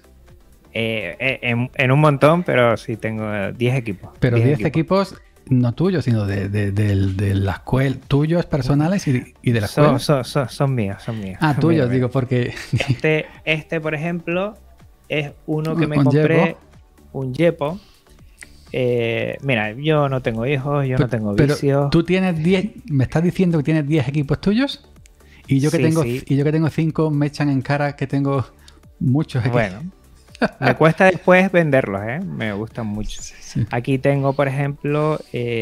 En un montón, pero sí tengo 10 equipos. Pero 10 equipos no tuyos, sino de la escuela, tuyos personales y de la escuela. Son míos. Ah, tuyos, digo, porque... Este, por ejemplo, es uno que me compré, un Yepo. Mira, yo no tengo hijos, no tengo vicios. Pero tú tienes 10, me estás diciendo que tienes 10 equipos tuyos, y yo que tengo 5 me echan en cara que tengo muchos equipos. Bueno, me cuesta después venderlos, me gustan mucho. Sí. Aquí tengo, por ejemplo,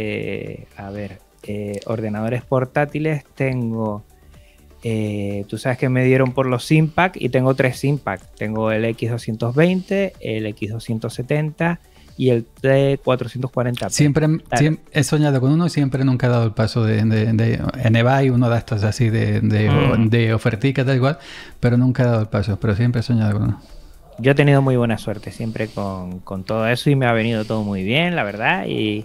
ordenadores portátiles. Tengo, tú sabes que me dieron por los Simpack, y tengo 3 Simpack. Tengo el X220, el X270 y el T440. Siempre he soñado con uno, y siempre nunca he dado el paso de en eBay, uno de estos así de ofertica, tal igual, pero nunca he dado el paso, pero siempre he soñado con uno. Yo he tenido muy buena suerte siempre con todo eso y me ha venido todo muy bien, la verdad.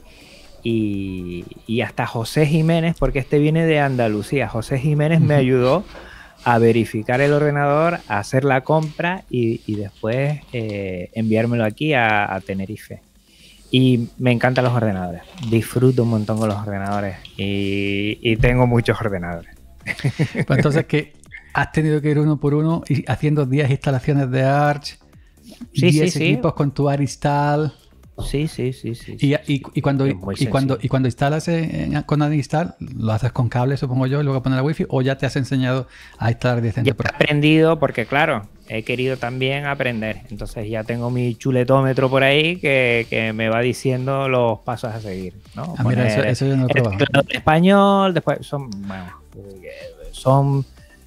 Y hasta José Jiménez, porque este viene de Andalucía. José Jiménez me ayudó a verificar el ordenador, a hacer la compra y después enviármelo aquí a Tenerife. Y me encantan los ordenadores. Disfruto un montón con los ordenadores y tengo muchos ordenadores. Pues entonces, que has tenido que ir uno por uno y haciendo 10 instalaciones de Arch, Sí, 10 sí, equipos con tu Arch install. Sí. Y cuando instalas con Uninstall, lo haces con cable, supongo yo, y luego pones la wifi, o ya te has enseñado a instalar Decente Pro. He aprendido porque, claro, he querido también aprender. Entonces ya tengo mi chuletómetro por ahí que me va diciendo los pasos a seguir, ¿no? Mira, eso yo no lo he probado. El español, después son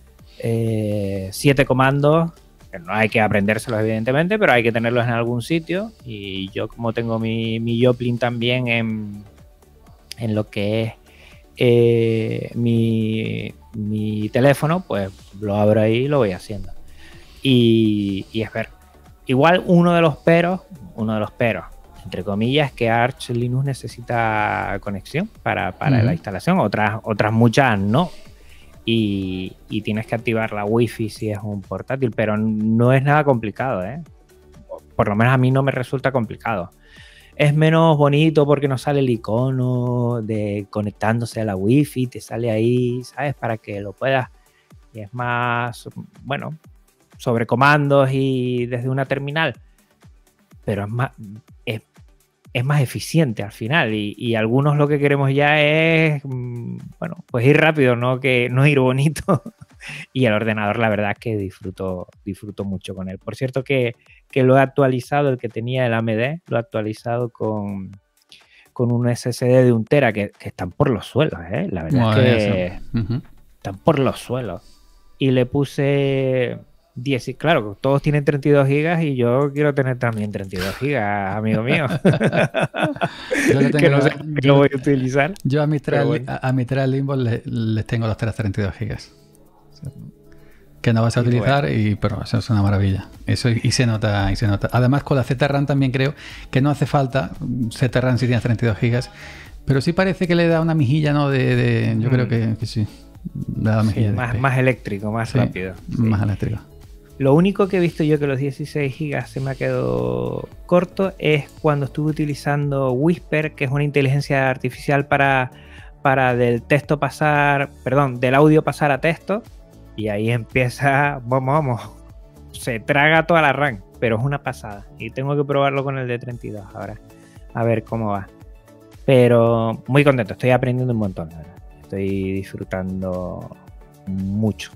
7 comandos. No hay que aprendérselos, evidentemente, pero hay que tenerlos en algún sitio. Y yo, como tengo mi Joplin también en lo que es mi teléfono, pues lo abro ahí y lo voy haciendo. Y es ver. Igual uno de los peros, entre comillas, que Arch Linux necesita conexión para la instalación. Otras muchas no. Y tienes que activar la wifi si es un portátil, pero no es nada complicado, ¿eh? Por lo menos a mí no me resulta complicado. Es menos bonito porque no sale el icono de conectándose a la wifi, te sale ahí, ¿sabes? Para que lo puedas. Y es más, bueno, sobre comandos y desde una terminal, pero es más eficiente al final y algunos lo que queremos ya es, bueno, pues ir rápido, no ir bonito. Y el ordenador, la verdad es que disfruto mucho con él. Por cierto que lo he actualizado, el que tenía el AMD, lo he actualizado con un SSD de 1 tera que están por los suelos, ¿eh? La verdad es que están por los suelos. Y le puse 10, y claro, todos tienen 32 gigas y yo quiero tener también 32 gigas, amigo mío. Que no sé qué lo voy a utilizar. Yo a mis tres Limbo les tengo los 32 gigas. Que no vas a utilizar, pero eso es una maravilla. Eso y se nota. Además, con la ZRAM también creo que no hace falta. ZRAM si tienes 32 gigas. Pero sí parece que le da una mijilla, ¿no? Yo creo que sí. Le da mejilla más eléctrico, más rápido. Sí. Más eléctrico. Lo único que he visto yo que los 16 gigas se me ha quedado corto es cuando estuve utilizando Whisper, que es una inteligencia artificial para del audio pasar a texto, y ahí empieza, vamos, se traga toda la RAM, pero es una pasada y tengo que probarlo con el de 32 ahora, a ver cómo va. Pero muy contento, estoy aprendiendo un montón, la verdad. Estoy disfrutando mucho.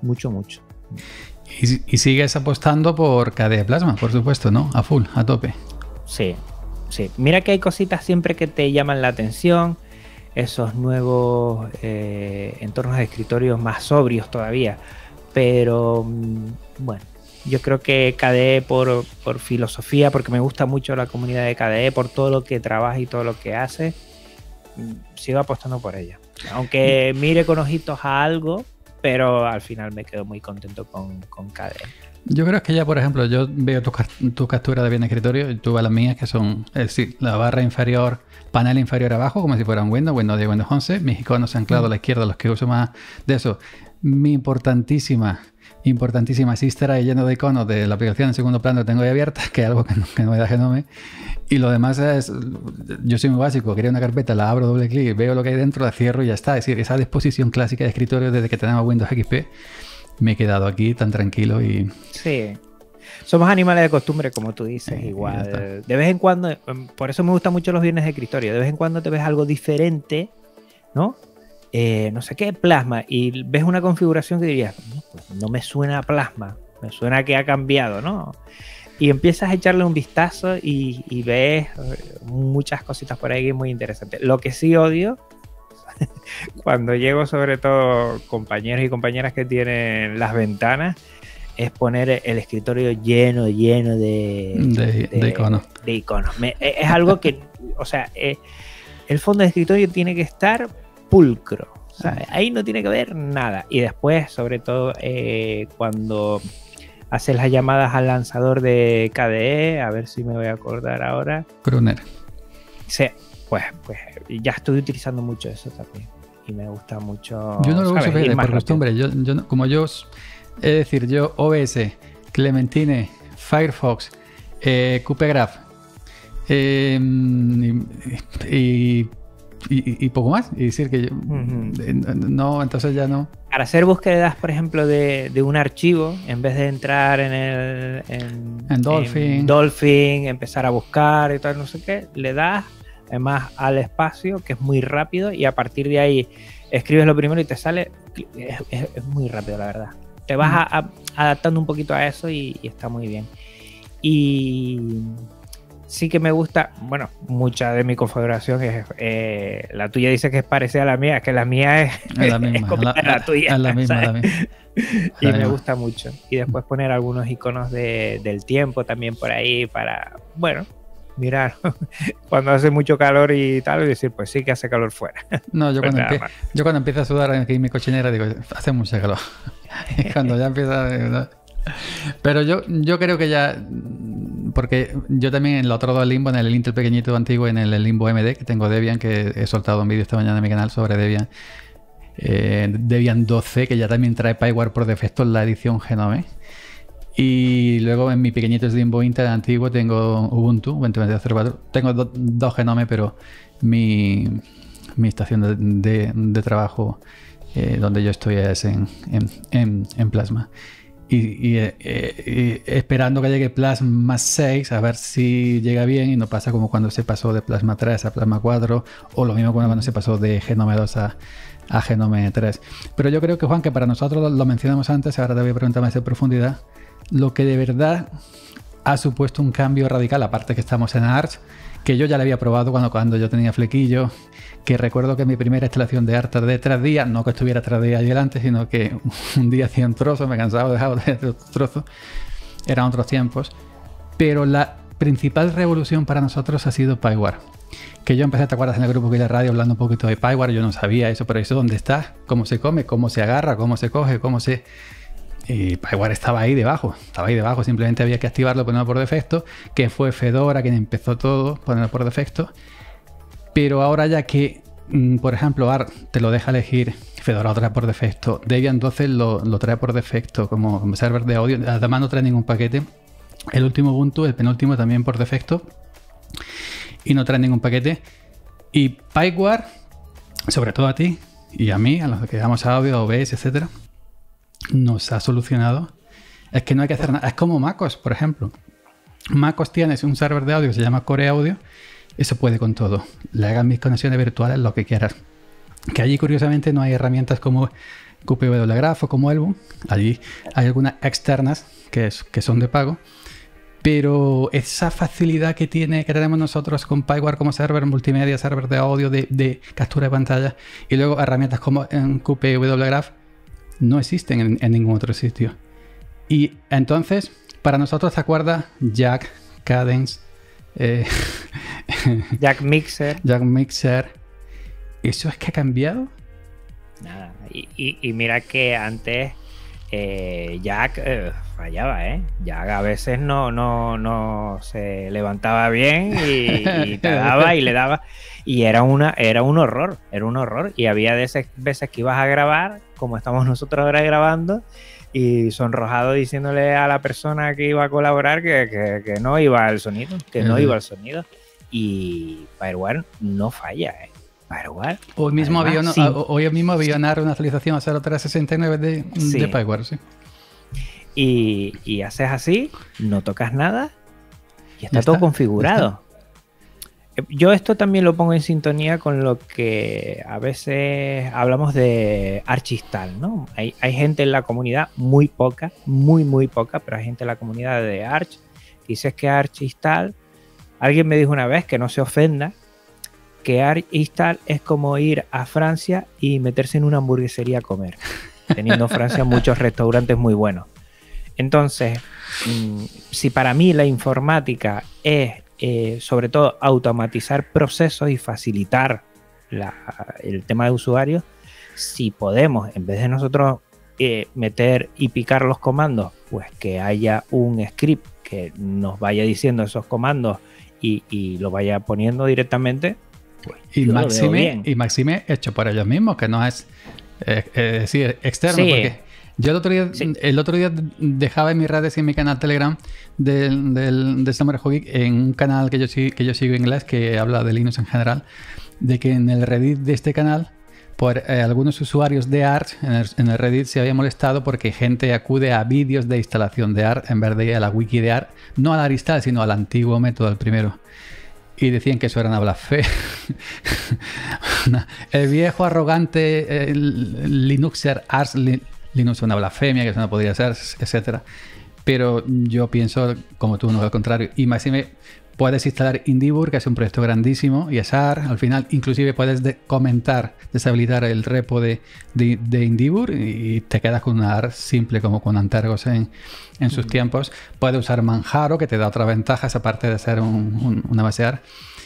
Y sigues apostando por KDE Plasma, por supuesto, ¿no? A full, a tope. Sí. Mira que hay cositas siempre que te llaman la atención. Esos nuevos entornos de escritorio más sobrios todavía. Pero, bueno, yo creo que KDE por filosofía, porque me gusta mucho la comunidad de KDE, por todo lo que trabaja y todo lo que hace, sigo apostando por ella. Aunque mire con ojitos a algo, pero al final me quedo muy contento con KDE. Yo creo que ya, por ejemplo, yo veo tu captura de bien de escritorio y tú ves las mías, que son, es decir, la barra inferior, panel inferior abajo, como si fuera un Windows 10, Windows 11, mis iconos anclados a la izquierda, los que uso más de eso. Mi importantísima Sister ahí lleno de iconos de la aplicación en segundo plano que tengo ahí abierta, que es algo que no me da Genome. Y lo demás es, yo soy muy básico, quería una carpeta, la abro, doble clic, veo lo que hay dentro, la cierro y ya está. Es decir, esa disposición clásica de escritorio desde que tenemos Windows XP, me he quedado aquí tan tranquilo y... Sí, somos animales de costumbre, como tú dices, igual. De vez en cuando, por eso me gustan mucho los viernes de escritorio, de vez en cuando te ves algo diferente, ¿no? No sé qué, Plasma, y ves una configuración que dirías, pues no me suena a Plasma, me suena que ha cambiado, ¿no? Y empiezas a echarle un vistazo y ves muchas cositas por ahí que es muy interesante. Lo que sí odio, cuando llego, sobre todo compañeros y compañeras que tienen las ventanas, es poner el escritorio lleno de iconos. De iconos. Es algo que, o sea, el fondo de escritorio tiene que estar pulcro. O sea, ahí no tiene que haber nada. Y después, sobre todo, cuando haces las llamadas al lanzador de KDE, a ver si me voy a acordar ahora. Crooner. Sí, pues ya estoy utilizando mucho eso también. Y me gusta mucho. Yo no lo uso por costumbre. Yo, es decir, yo OBS, Clementine, Firefox, QPGraph y poco más. Y decir que yo no, entonces ya no. Para hacer búsquedas, por ejemplo, de un archivo, en vez de entrar en Dolphin, empezar a buscar y tal, no sé qué, le das además al espacio, que es muy rápido, y a partir de ahí escribes lo primero y te sale. Es muy rápido, la verdad. Te vas adaptando un poquito a eso y está muy bien. Y sí que me gusta, bueno, mucha de mi configuración es, la tuya dice que es parecida a la mía, que la mía es la misma, la tuya. Es la misma, y me gusta mucho. Y después poner algunos iconos del tiempo también por ahí para, bueno, mirar cuando hace mucho calor y tal, y decir, pues sí que hace calor fuera. No, yo cuando empiezo a sudar aquí en mi cochinera digo, hace mucho calor. Cuando ya empieza... Pero yo creo que ya, porque yo también en los otros dos Limbo, en el Intel pequeñito antiguo, en el Limbo MD, que tengo Debian, que he soltado un vídeo esta mañana en mi canal sobre Debian, Debian 12, que ya también trae Pyware por defecto en la edición Genome. Y luego en mi pequeñito Limbo Intel antiguo tengo Ubuntu 20.04. Tengo dos Genome, pero mi estación de trabajo donde yo estoy es en Plasma. Y esperando que llegue Plasma 6, a ver si llega bien y no pasa como cuando se pasó de Plasma 3 a Plasma 4, o lo mismo cuando se pasó de Genome 2 a Genome 3. Pero yo creo que, Juan, que para nosotros lo mencionamos antes, ahora te voy a preguntar más en profundidad, lo que de verdad ha supuesto un cambio radical, aparte que estamos en Arch, que yo ya lo había probado cuando yo tenía flequillo, que recuerdo que mi primera instalación de Arch tardé 3 días, no que estuviera 3 días ahí delante, sino que un día hacía un trozo, me cansaba, dejaba de hacer otro trozo, eran otros tiempos, pero la principal revolución para nosotros ha sido Pyware. Que yo empecé, ¿te acuerdas? En el grupo que de radio hablando un poquito de Pyware, yo no sabía eso, pero eso dónde está, cómo se come, cómo se agarra, cómo se coge, cómo se... Y Pyware estaba ahí debajo, simplemente había que activarlo, ponerlo por defecto, que fue Fedora quien empezó todo, ponerlo por defecto. Pero ahora ya que, por ejemplo, Arch te lo deja elegir, Fedora lo trae por defecto, Debian 12 lo trae por defecto como server de audio, además no trae ningún paquete. El último Ubuntu, el penúltimo también por defecto, y no trae ningún paquete. Y Pyware, sobre todo a ti y a mí, a los que damos audio, OBS, etcétera, nos ha solucionado. Es que no hay que hacer nada. Es como MacOS, por ejemplo. MacOS tienes un server de audio que se llama Core Audio. Eso puede con todo. Le hagan mis conexiones virtuales, lo que quieras. Que allí, curiosamente, no hay herramientas como QPWGraph o como Elbow. Allí hay algunas externas que son de pago. Pero esa facilidad que tenemos nosotros con Pyware como server multimedia, server de audio, de captura de pantalla, y luego herramientas como en QPWGraph, no existen en ningún otro sitio. Y entonces, para nosotros, ¿te acuerdas? Jack, Cadence, Jack Mixer. ¿Eso es que ha cambiado? Nada. Y mira que antes Jack fallaba, ¿eh? Jack a veces no se levantaba bien y te daba y le daba. Y era un horror, Y había veces que ibas a grabar, como estamos nosotros ahora grabando, y sonrojado diciéndole a la persona que iba a colaborar que no iba al sonido, Y Pyware no falla, ¿eh? Pyware. Hoy mismo había una actualización a 0.369 de Pyware, sí. Y haces así, no tocas nada y está todo configurado. Yo esto también lo pongo en sintonía con lo que a veces hablamos de Arch Install, ¿no? Hay gente en la comunidad, muy poca, muy poca, pero hay gente en la comunidad de Arch. Dices que Arch Install, alguien me dijo una vez, que no se ofenda, que Arch Install es como ir a Francia y meterse en una hamburguesería a comer, teniendo en Francia muchos restaurantes muy buenos. Entonces, si para mí la informática es sobre todo automatizar procesos y facilitar el tema de usuarios, si podemos, en vez de nosotros meter y picar los comandos, pues que haya un script que nos vaya diciendo esos comandos y lo vaya poniendo directamente, pues y máxime hecho por ellos mismos, que no es decir, externo, sí. porque yo el otro día dejaba en mis redes y en mi canal Telegram del Samurai Geek, en un canal que yo sigo en inglés, que habla de Linux en general, de que en el Reddit de este canal, por algunos usuarios de Arch en el Reddit se había molestado porque gente acude a vídeos de instalación de Arch en vez de ir a la wiki de Arch, no al Aristal, sino al antiguo método, el primero. Y decían que eso era una blasfemia. El viejo arrogante Linuxer Arch Linux es una blasfemia, que eso no podría ser, etcétera. Pero yo pienso, como tú, no, al contrario. Y máxime, puedes instalar Indieburg, que es un proyecto grandísimo, y es AR. Al final, inclusive puedes deshabilitar el repo de Indieburg y te quedas con una AR simple, como con Antergos en sus tiempos. Puedes usar Manjaro, que te da otras ventajas, aparte de ser una base AR.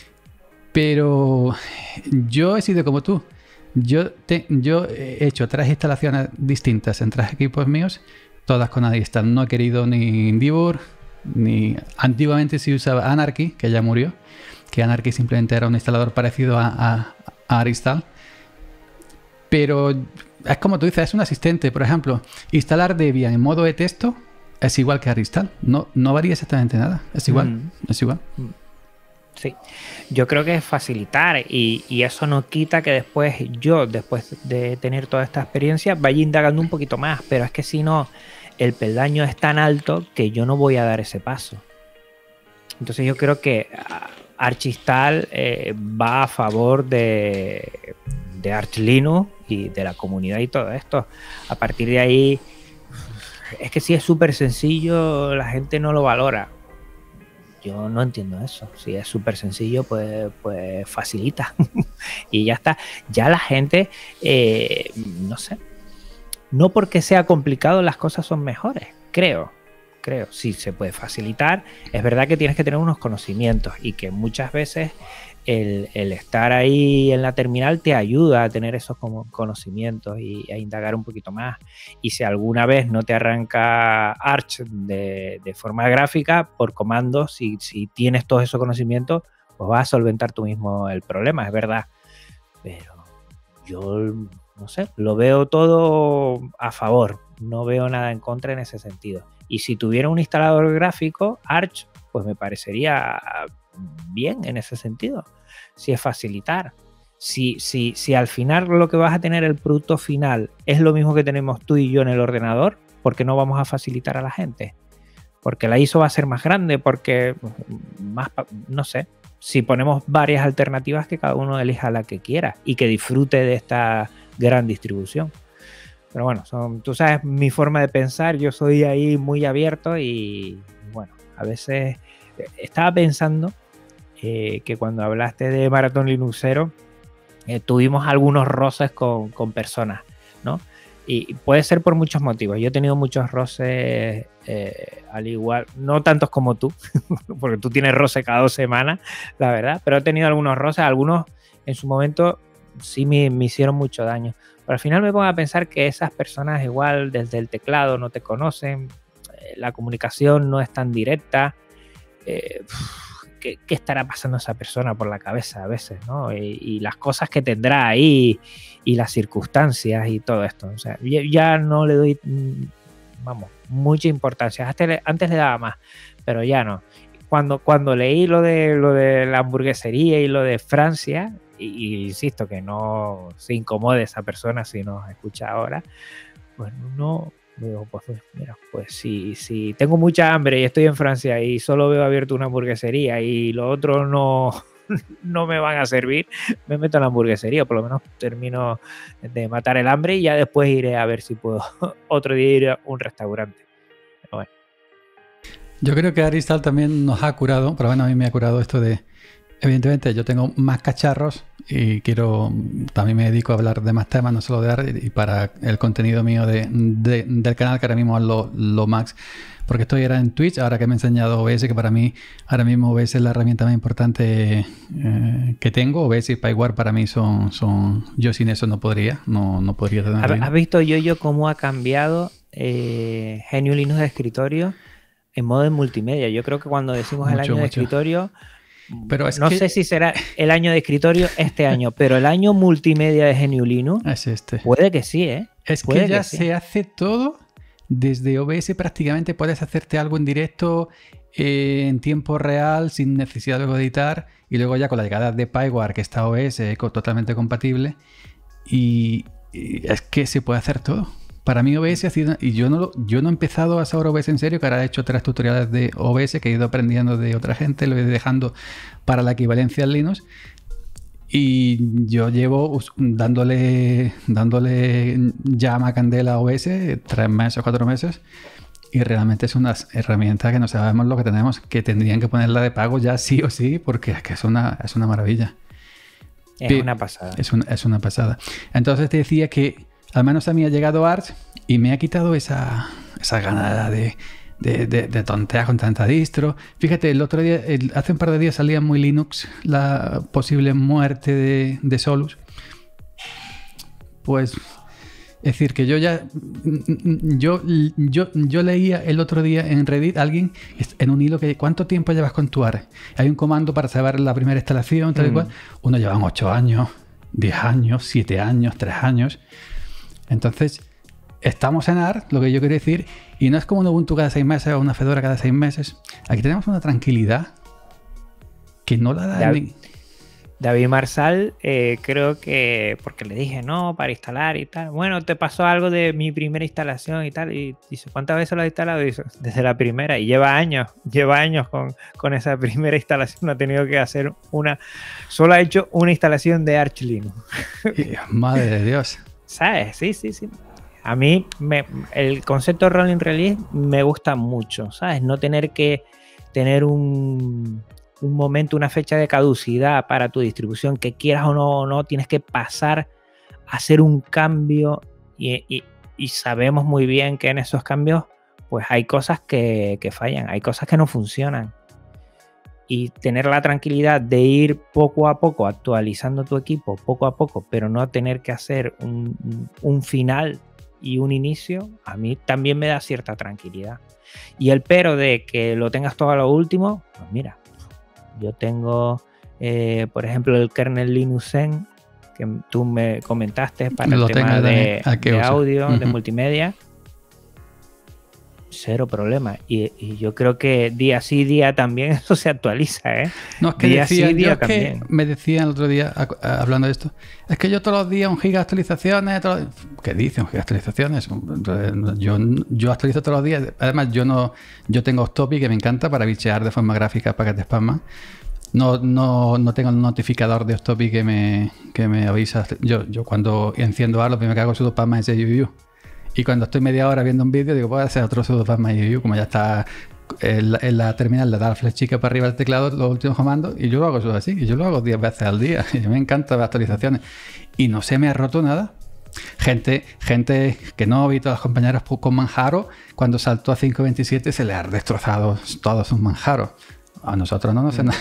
Pero yo he sido como tú. Yo he hecho 3 instalaciones distintas en 3 equipos míos, todas con Aristal. No he querido ni Indieburg, ni... Antiguamente sí usaba Anarchy, que ya murió, que Anarchy simplemente era un instalador parecido a Aristal. Pero es como tú dices, es un asistente. Por ejemplo, instalar Debian en modo de texto es igual que Aristal. No varía exactamente nada. Es igual. Es igual. Sí, yo creo que es facilitar y eso no quita que después de tener toda esta experiencia, vaya indagando un poquito más, pero es que si no, el peldaño es tan alto que yo no voy a dar ese paso. Entonces yo creo que Archistal va a favor de Arch Linux y de la comunidad y todo esto. A partir de ahí, es que si es súper sencillo, la gente no lo valora. Yo no entiendo eso. Si es súper sencillo, pues facilita. Y ya está. Ya la gente, no sé. No porque sea complicado las cosas son mejores. Creo. Sí se puede facilitar. Es verdad que tienes que tener unos conocimientos y que muchas veces el estar ahí en la terminal te ayuda a tener esos conocimientos y a indagar un poquito más. Y si alguna vez no te arranca Arch de forma gráfica, por comandos, si tienes todos esos conocimientos, pues vas a solventar tú mismo el problema, es verdad. Pero yo, no sé, lo veo todo a favor. No veo nada en contra en ese sentido. Y si tuviera un instalador gráfico, Arch, pues me parecería bien en ese sentido. Si es facilitar. Si al final lo que vas a tener, el producto final, es lo mismo que tenemos tú y yo en el ordenador, ¿por qué no vamos a facilitar a la gente? Porque la ISO va a ser más grande, porque más, no sé. Si ponemos varias alternativas, que cada uno elija la que quiera y que disfrute de esta gran distribución. Pero bueno, tú sabes mi forma de pensar, yo soy ahí muy abierto y bueno, a veces estaba pensando que cuando hablaste de Maratón Linuxero tuvimos algunos roces con personas, ¿no? Y puede ser por muchos motivos. Yo he tenido muchos roces al igual, no tantos como tú, porque tú tienes roce cada 2 semanas, la verdad, pero he tenido algunos roces, algunos en su momento sí me hicieron mucho daño. Pero al final me pongo a pensar que esas personas igual desde el teclado no te conocen, la comunicación no es tan directa. ¿Qué estará pasando a esa persona por la cabeza a veces, ¿no? Y las cosas que tendrá ahí y las circunstancias y todo esto. O sea, ya no le doy, mucha importancia. Antes le daba más, pero ya no. Cuando leí lo de la hamburguesería y lo de Francia, y insisto que no se incomode esa persona si nos escucha ahora, pues no... Digo, pues mira, pues si tengo mucha hambre y estoy en Francia y solo veo abierto una hamburguesería y los otros no me van a servir, me meto en la hamburguesería, por lo menos termino de matar el hambre y ya después iré a ver si puedo otro día ir a un restaurante. Pero bueno. Yo creo que Aristal también nos ha curado, pero bueno, a mí me ha curado esto de, evidentemente yo tengo más cacharros, y quiero, también me dedico a hablar de más temas, no solo de ARC, y para el contenido mío del canal, que ahora mismo es lo max, porque esto era en Twitch, ahora que me he enseñado OBS, que para mí ahora mismo OBS es la herramienta más importante que tengo. OBS y PyWare para mí son yo sin eso no podría tener. ¿Has visto yo cómo ha cambiado GNU Linux de escritorio en modo de multimedia? Yo creo que cuando decimos el año de escritorio, pero no sé si será el año de escritorio este año, pero el año multimedia de GNU Linux es este. Puede que sí, ¿eh? Es que ya se hace todo. Desde OBS prácticamente puedes hacerte algo en directo en tiempo real sin necesidad de luego editar, y luego ya con la llegada de PyWare, que está OBS totalmente compatible, y es que se puede hacer todo. Para mí OBS ha sido, y yo no he empezado a saber OBS en serio, que ahora he hecho 3 tutoriales de OBS que he ido aprendiendo de otra gente, lo he ido dejando para la equivalencia al Linux. Y yo llevo dándole llama a candela a OBS 3 meses o 4 meses, y realmente es una herramienta que no sabemos lo que tenemos, que tendrían que ponerla de pago ya sí o sí, porque es que es una maravilla. Es una pasada. Es una pasada. Entonces te decía que al menos a mí ha llegado Arch y me ha quitado esa ganada de tontear con tanta distro. Fíjate, el otro día, hace un par de días salía muy Linux la posible muerte de Solus. Pues, es decir, que yo leía el otro día en Reddit alguien en un hilo que ¿cuánto tiempo llevas con tu ARC? Hay un comando para saber la primera instalación, tal y cual. Uno llevan 8 años, 10 años, 7 años, 3 años. Entonces, estamos en ARC, lo que yo quiero decir, y no es como un Ubuntu cada 6 meses o una Fedora cada 6 meses. Aquí tenemos una tranquilidad que no la da David Marsal, creo que, porque le dije, no, para instalar y tal. Bueno, te pasó algo de mi primera instalación y tal. Y dice, ¿cuántas veces lo has instalado? Y dice, desde la primera. Y lleva años con esa primera instalación. No ha tenido que hacer solo ha hecho una instalación de Arch Linux. Madre de Dios. ¿Sabes? Sí. A mí el concepto de rolling release me gusta mucho, ¿sabes? No tener que tener un momento, una fecha de caducidad para tu distribución, que quieras o no tienes que pasar a hacer un cambio, y sabemos muy bien que en esos cambios pues hay cosas que fallan, hay cosas que no funcionan, y tener la tranquilidad de ir poco a poco actualizando tu equipo, poco a poco, pero no tener que hacer un final y un inicio, a mí también me da cierta tranquilidad. Y el pero de que lo tengas todo a lo último, pues mira, yo tengo, por ejemplo, el kernel Linux Zen, que tú me comentaste para el tema de audio, de multimedia. Cero problema. Y yo creo que día sí, día también eso se actualiza, ¿eh? No, es que día decía, sí, día también. Me decían el otro día, hablando de esto, es que yo todos los días 1 giga de actualizaciones. ¿Qué dice 1 giga de actualizaciones? Yo actualizo todos los días. Además, yo tengo Octopi, que me encanta para bichear de forma gráfica paquetes Spamman. No tengo el notificador de Octopi que me avisa. Yo cuando enciendo ARC, lo primero que hago es sudo Spamman ese UU. Y cuando estoy media hora viendo un vídeo, digo, puedo hacer otro sudo Spamman UU, como ya está en la terminal, le da la flechica para arriba del teclado, los últimos comandos, y yo lo hago eso así, y yo lo hago 10 veces al día. Y me encantan las actualizaciones. Y no se me ha roto nada. Gente que no ha visto a los compañeros con Manjaro, cuando saltó a 5.27 se le ha destrozado todos sus Manjaros. A nosotros no se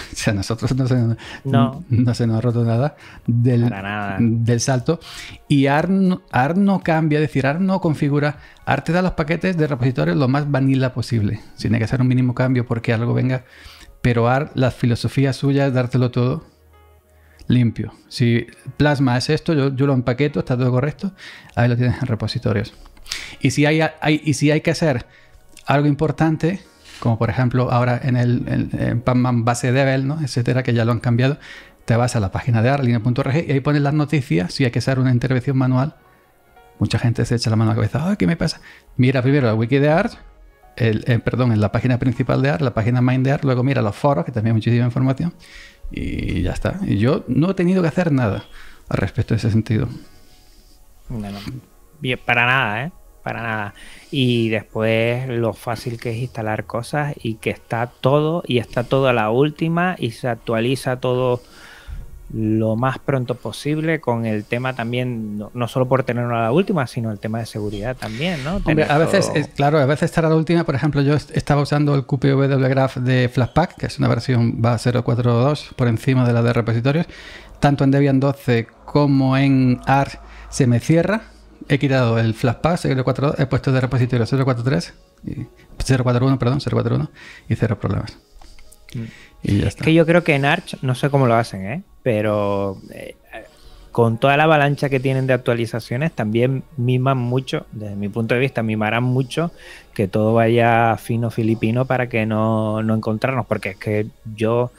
nos ha roto nada del salto. Y ARC no cambia, es decir, ARC no configura. ARC te da los paquetes de repositorios lo más vanilla posible. Tiene que hacer un mínimo cambio porque algo venga. Pero ARC, la filosofía suya es dártelo todo limpio. Si Plasma es esto, yo lo empaqueto, está todo correcto, ahí lo tienes en repositorios. Y si hay que hacer algo importante, como por ejemplo ahora en Pacman base Devel, ¿no?, etcétera, que ya lo han cambiado, te vas a la página de arch.linux.org y ahí pones las noticias. Si hay que hacer una intervención manual, mucha gente se echa la mano a la cabeza. ¿Qué me pasa? Mira primero la wiki de Arch, en la página principal de Arch, la página main de Arch, luego mira los foros, que también hay muchísima información, y ya está. Y yo no he tenido que hacer nada al respecto de ese sentido. No. Bien, para nada, ¿eh? Para nada. Y después lo fácil que es instalar cosas y que está todo a la última y se actualiza todo lo más pronto posible, con el tema también, no solo por tenerlo a la última, sino el tema de seguridad también, ¿no? Hombre, a veces, claro, a veces estar a la última. Por ejemplo, yo estaba usando el QPW Graph de Flatpak, que es una versión va 0.4.2 por encima de la de repositorios. Tanto en Debian 12 como en ARC se me cierra. He quitado el Flatpak 0.4.2, he puesto de repositorio 0.4.3, 0.4.1, perdón, 0.4.1 y cero problemas. Y ya está. Es que yo creo que en Arch, no sé cómo lo hacen, pero con toda la avalancha que tienen de actualizaciones, también miman mucho, desde mi punto de vista, mimarán mucho que todo vaya fino filipino para que no encontrarnos, porque es que yo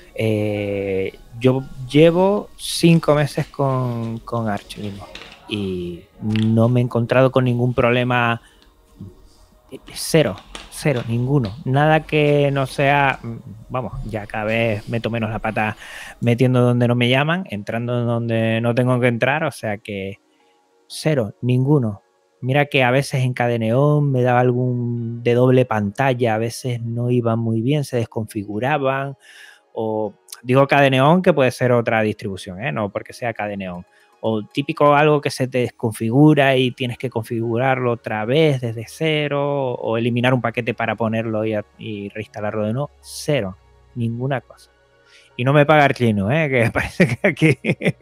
llevo 5 meses con Arch mismo y no me he encontrado con ningún problema. Cero, ninguno. Nada que no sea, vamos, ya cada vez meto menos la pata metiendo donde no me llaman, entrando donde no tengo que entrar, o sea que cero, ninguno. Mira que a veces en Cadeneon me daba algún de doble pantalla, a veces no iban muy bien, se desconfiguraban, o digo Cadeneon que puede ser otra distribución, no porque sea Cadeneon. O típico algo que se te desconfigura y tienes que configurarlo otra vez desde cero, o eliminar un paquete para ponerlo y reinstalarlo de nuevo. Cero, ninguna cosa. Y no me paga Archino, que parece que aquí...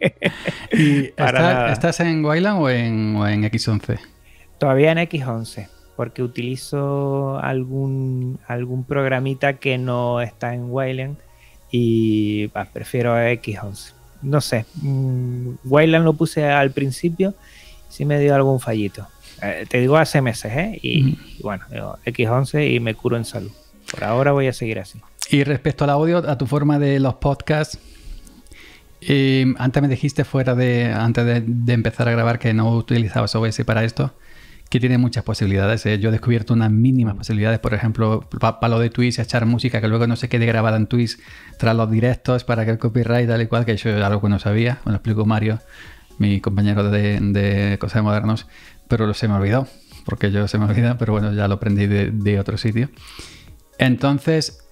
¿Y estás en Wayland o en X11? Todavía en X11, porque utilizo algún programita que no está en Wayland y prefiero X11. No sé, Wayland lo puse al principio, sí me dio algún fallito. Te digo hace meses, y bueno, X11 y me curo en salud. Por ahora voy a seguir así. Y respecto al audio, a tu forma de los podcasts, antes me dijiste antes de empezar a grabar que no utilizabas OBS para esto, que tiene muchas posibilidades. Yo he descubierto unas mínimas posibilidades, por ejemplo, para lo de Twitch, echar música que luego no se quede grabada en Twitch tras los directos para que el copyright tal y cual, que eso es algo que no sabía. Me lo explicó Mario, mi compañero de Cosas de Modernos, pero se me olvidó, porque yo se me olvida, pero bueno, ya lo aprendí de otro sitio. Entonces,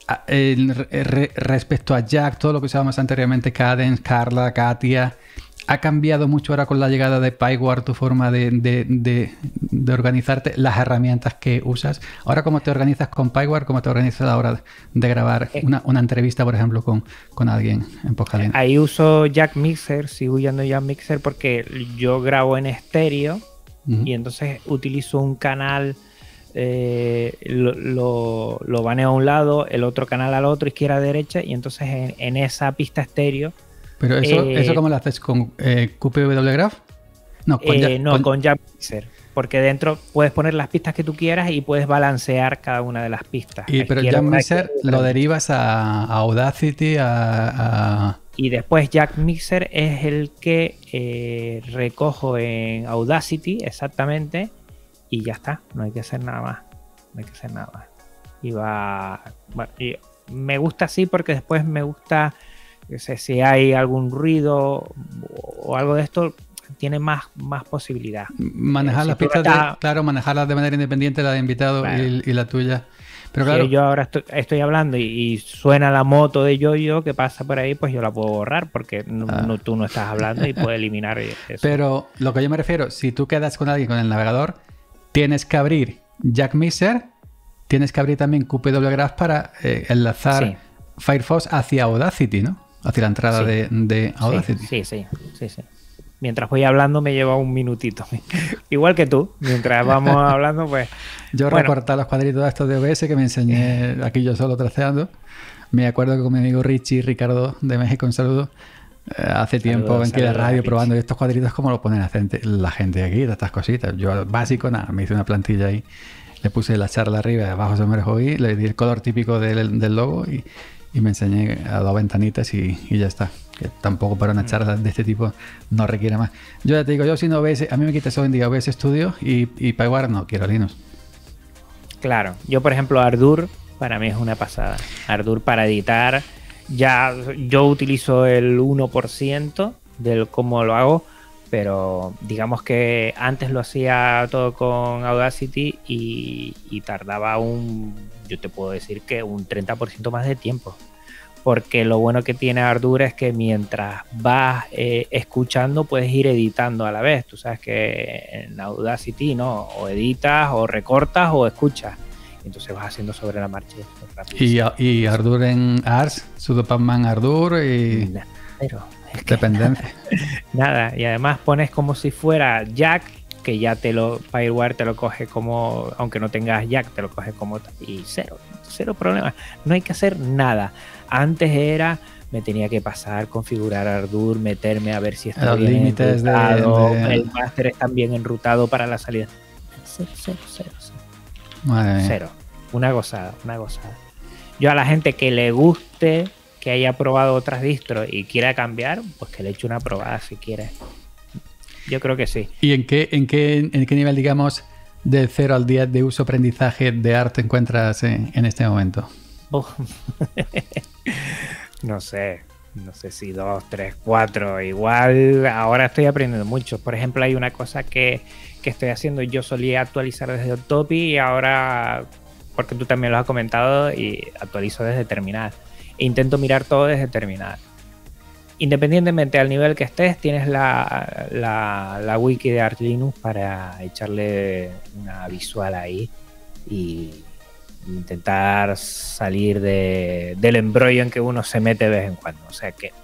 respecto a Jack, todo lo que usábamos anteriormente, Cadence, Carla, Katia... ¿Ha cambiado mucho ahora con la llegada de PyWare tu forma de organizarte, las herramientas que usas? Ahora, ¿cómo te organizas con PyWare? ¿Cómo te organizas a la hora de grabar una entrevista, por ejemplo, con alguien en Podcasting? Ahí uso Jack Mixer, sigo usando Jack Mixer porque yo grabo en estéreo y entonces utilizo un canal, lo baneo a un lado, el otro canal al otro, izquierda a derecha, y entonces en esa pista estéreo. ¿Pero eso cómo lo haces? ¿Con QPW Graph? No, con Jack Mixer. Porque dentro puedes poner las pistas que tú quieras y puedes balancear cada una de las pistas. Pero Jack Mixer lo derivas a Audacity, Y después Jack Mixer es el que recojo en Audacity, exactamente, y ya está. No hay que hacer nada más. Y me gusta así porque después me gusta... Si hay algún ruido o algo de esto, tiene más posibilidad. Manejar las pistas, manejarlas de manera independiente, la de invitado, claro, y la tuya. Pero claro, si yo ahora estoy hablando y suena la moto de Yoyo que pasa por ahí, pues yo la puedo borrar porque tú no estás hablando y puedo eliminar eso. Pero lo que yo me refiero, si tú quedas con alguien con el navegador, tienes que abrir Jack Mixer, tienes que abrir también QPW Graph para enlazar Firefox hacia Audacity, ¿no? Hacia la entrada de Audacity. Sí. Mientras voy hablando me lleva un minutito. Igual que tú, mientras vamos hablando, pues... Yo recorté los cuadritos estos de OBS que me enseñé aquí yo solo traceando. Me acuerdo que con mi amigo Ricardo de México, un saludo, hace tiempo en que la radio probando estos cuadritos, cómo lo ponen la gente aquí, de estas cositas. Yo básico, nada, me hice una plantilla ahí, le puse la charla arriba, abajo se me dejó y le di el color típico del logo y me enseñé a 2 ventanitas y ya está. Que tampoco para una charla de este tipo no requiere más. Yo ya te digo, yo sin OBS, a mí me quita solo en día OBS Studio y PyWare no quiero Linux. Claro, yo por ejemplo Ardour para mí es una pasada. Ardour para editar, ya yo utilizo el 1% del cómo lo hago, pero digamos que antes lo hacía todo con Audacity y tardaba yo te puedo decir que un 30% más de tiempo. porque lo bueno que tiene Ardour es que mientras vas escuchando puedes ir editando a la vez. Tú sabes que en Audacity, ¿no? O editas, o recortas, o escuchas. Entonces vas haciendo sobre la marcha. Y Ardour en Ars, sudo-pacman Ardour y pero es que dependencia. Nada, y además pones como si fuera Jack, que ya Firewire te lo coge como, aunque no tengas Jack, te lo coge como, y cero problema. No hay que hacer nada. Antes me tenía que pasar, configurar Ardour, meterme a ver si está bien límites enrutado, el máster está bien enrutado para la salida. Cero. Cero. Una gozada. Yo a la gente que le guste, que haya probado otras distros y quiera cambiar, pues que le eche una probada si quiere. Yo creo que sí. ¿Y en qué nivel, digamos, del 0 al 10 de uso aprendizaje de ART te encuentras en este momento? No sé si 2, 3, 4. Igual ahora estoy aprendiendo mucho. Por ejemplo, hay una cosa que estoy haciendo. Yo solía actualizar desde Autopy y ahora, porque tú también lo has comentado, y actualizo desde terminal. E intento mirar todo desde terminal. Independientemente al nivel que estés, tienes la wiki de Arch Linux para echarle una visual ahí y intentar salir del embrollo en que uno se mete de vez en cuando. O sea que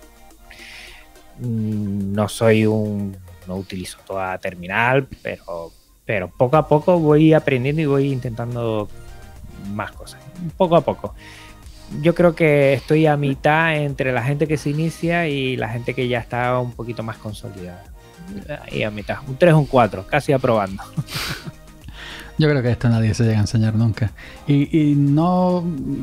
no utilizo toda terminal, pero poco a poco voy aprendiendo y voy intentando más cosas. Poco a poco. Yo creo que estoy a mitad entre la gente que se inicia y la gente que ya está un poquito más consolidada. Y a mitad, un 3 o un 4, casi aprobando. Yo creo que esto nadie se llega a enseñar nunca. Y no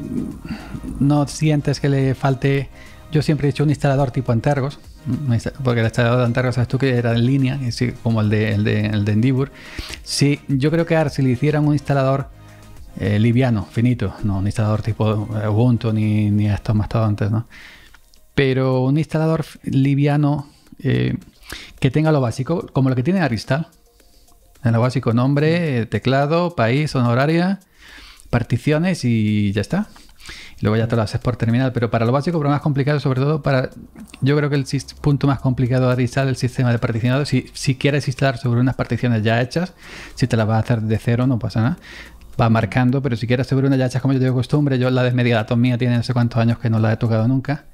sientes que le falte... Yo siempre he hecho un instalador tipo Antergos, porque el instalador de Antergos, sabes tú, que era en línea, como el de Endeavour. Sí, yo creo que si le hicieran un instalador liviano, finito, no un instalador tipo Ubuntu ni estos mastodontes, ¿no? Pero un instalador liviano que tenga lo básico, como lo que tiene Aristal. En lo básico: nombre, teclado, país, honoraria, particiones y ya está. Y luego ya te lo haces por terminal. Pero para lo básico, pero más complicado, sobre todo yo creo que el punto más complicado de Aristal es el sistema de particionado. Si quieres instalar sobre unas particiones ya hechas, si te las vas a hacer de cero, no pasa nada. Va marcando, pero si quieres sobre una ya hecha, como yo tengo costumbre, yo la desmediadatos mía tiene no sé cuántos años que no la he tocado nunca.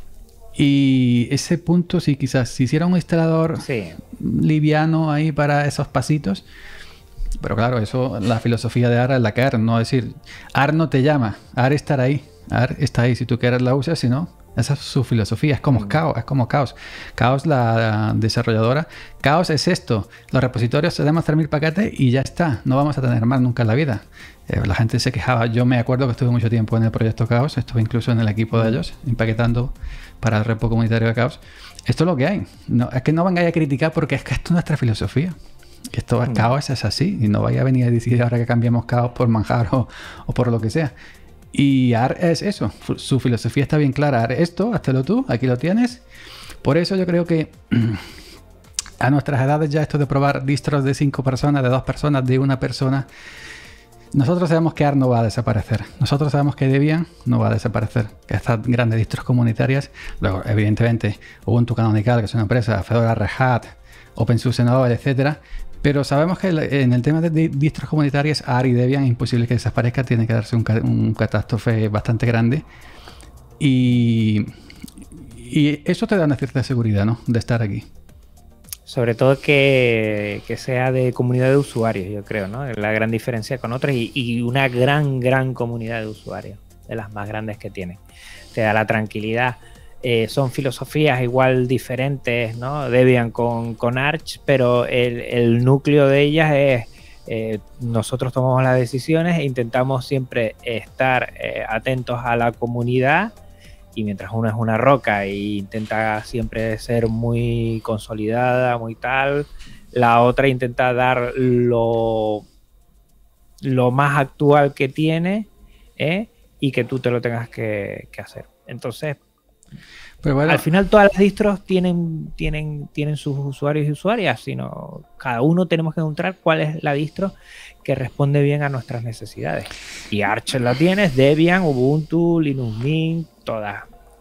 Y ese punto, sí, quizás si hiciera un instalador liviano ahí para esos pasitos. Pero claro, eso, la filosofía de AR es la que AR, no decir, AR no te llama, AR estará ahí, AR está ahí, si tú quieres la usas, si no, esa es su filosofía, es como Chaos. Chaos, la desarrolladora. Chaos es esto: los repositorios tenemos 3.000 paquetes y ya está, no vamos a tener más nunca en la vida. La gente se quejaba, yo me acuerdo que estuve mucho tiempo en el proyecto Chaos, estuve incluso en el equipo de ellos, empaquetando para el repo comunitario de Chaos. Esto es lo que hay, no, es que no vengáis a criticar porque es que esto es nuestra filosofía. Esto Chaos es así, y no vaya a venir a decir ahora que cambiemos Chaos por Manjar o por lo que sea. Y AR es eso, su filosofía está bien clara: AR esto, háztelo tú, aquí lo tienes. Por eso yo creo que a nuestras edades ya esto de probar distros de 5 personas, de 2 personas, de 1 persona, nosotros sabemos que AR no va a desaparecer, nosotros sabemos que Debian no va a desaparecer, que estas grandes distros comunitarias, luego evidentemente Ubuntu Canonical, que es una empresa, Fedora, Red Hat, OpenSUSE, Nova, etcétera. Pero sabemos que en el tema de distros comunitarias, AR y Debian es imposible que desaparezca, tiene que darse un catástrofe bastante grande. Y eso te da una cierta seguridad, ¿no?, de estar aquí. Sobre todo que sea de comunidad de usuarios, yo creo, ¿no? La gran diferencia con otras, y una gran comunidad de usuarios, de las más grandes que tienen. Te da la tranquilidad. Son filosofías igual diferentes, ¿no? Debian con Arch, pero el núcleo de ellas es nosotros tomamos las decisiones e intentamos siempre estar atentos a la comunidad, y mientras uno es una roca e intenta siempre ser muy consolidada, muy tal, la otra intenta dar lo más actual que tiene, y que tú te lo tengas que hacer. Entonces, pero bueno, al final todas las distros tienen sus usuarios y usuarias, sino cada uno tenemos que encontrar cuál es la distro que responde bien a nuestras necesidades. Y Arch la tienes, Debian, Ubuntu, Linux Mint, todas.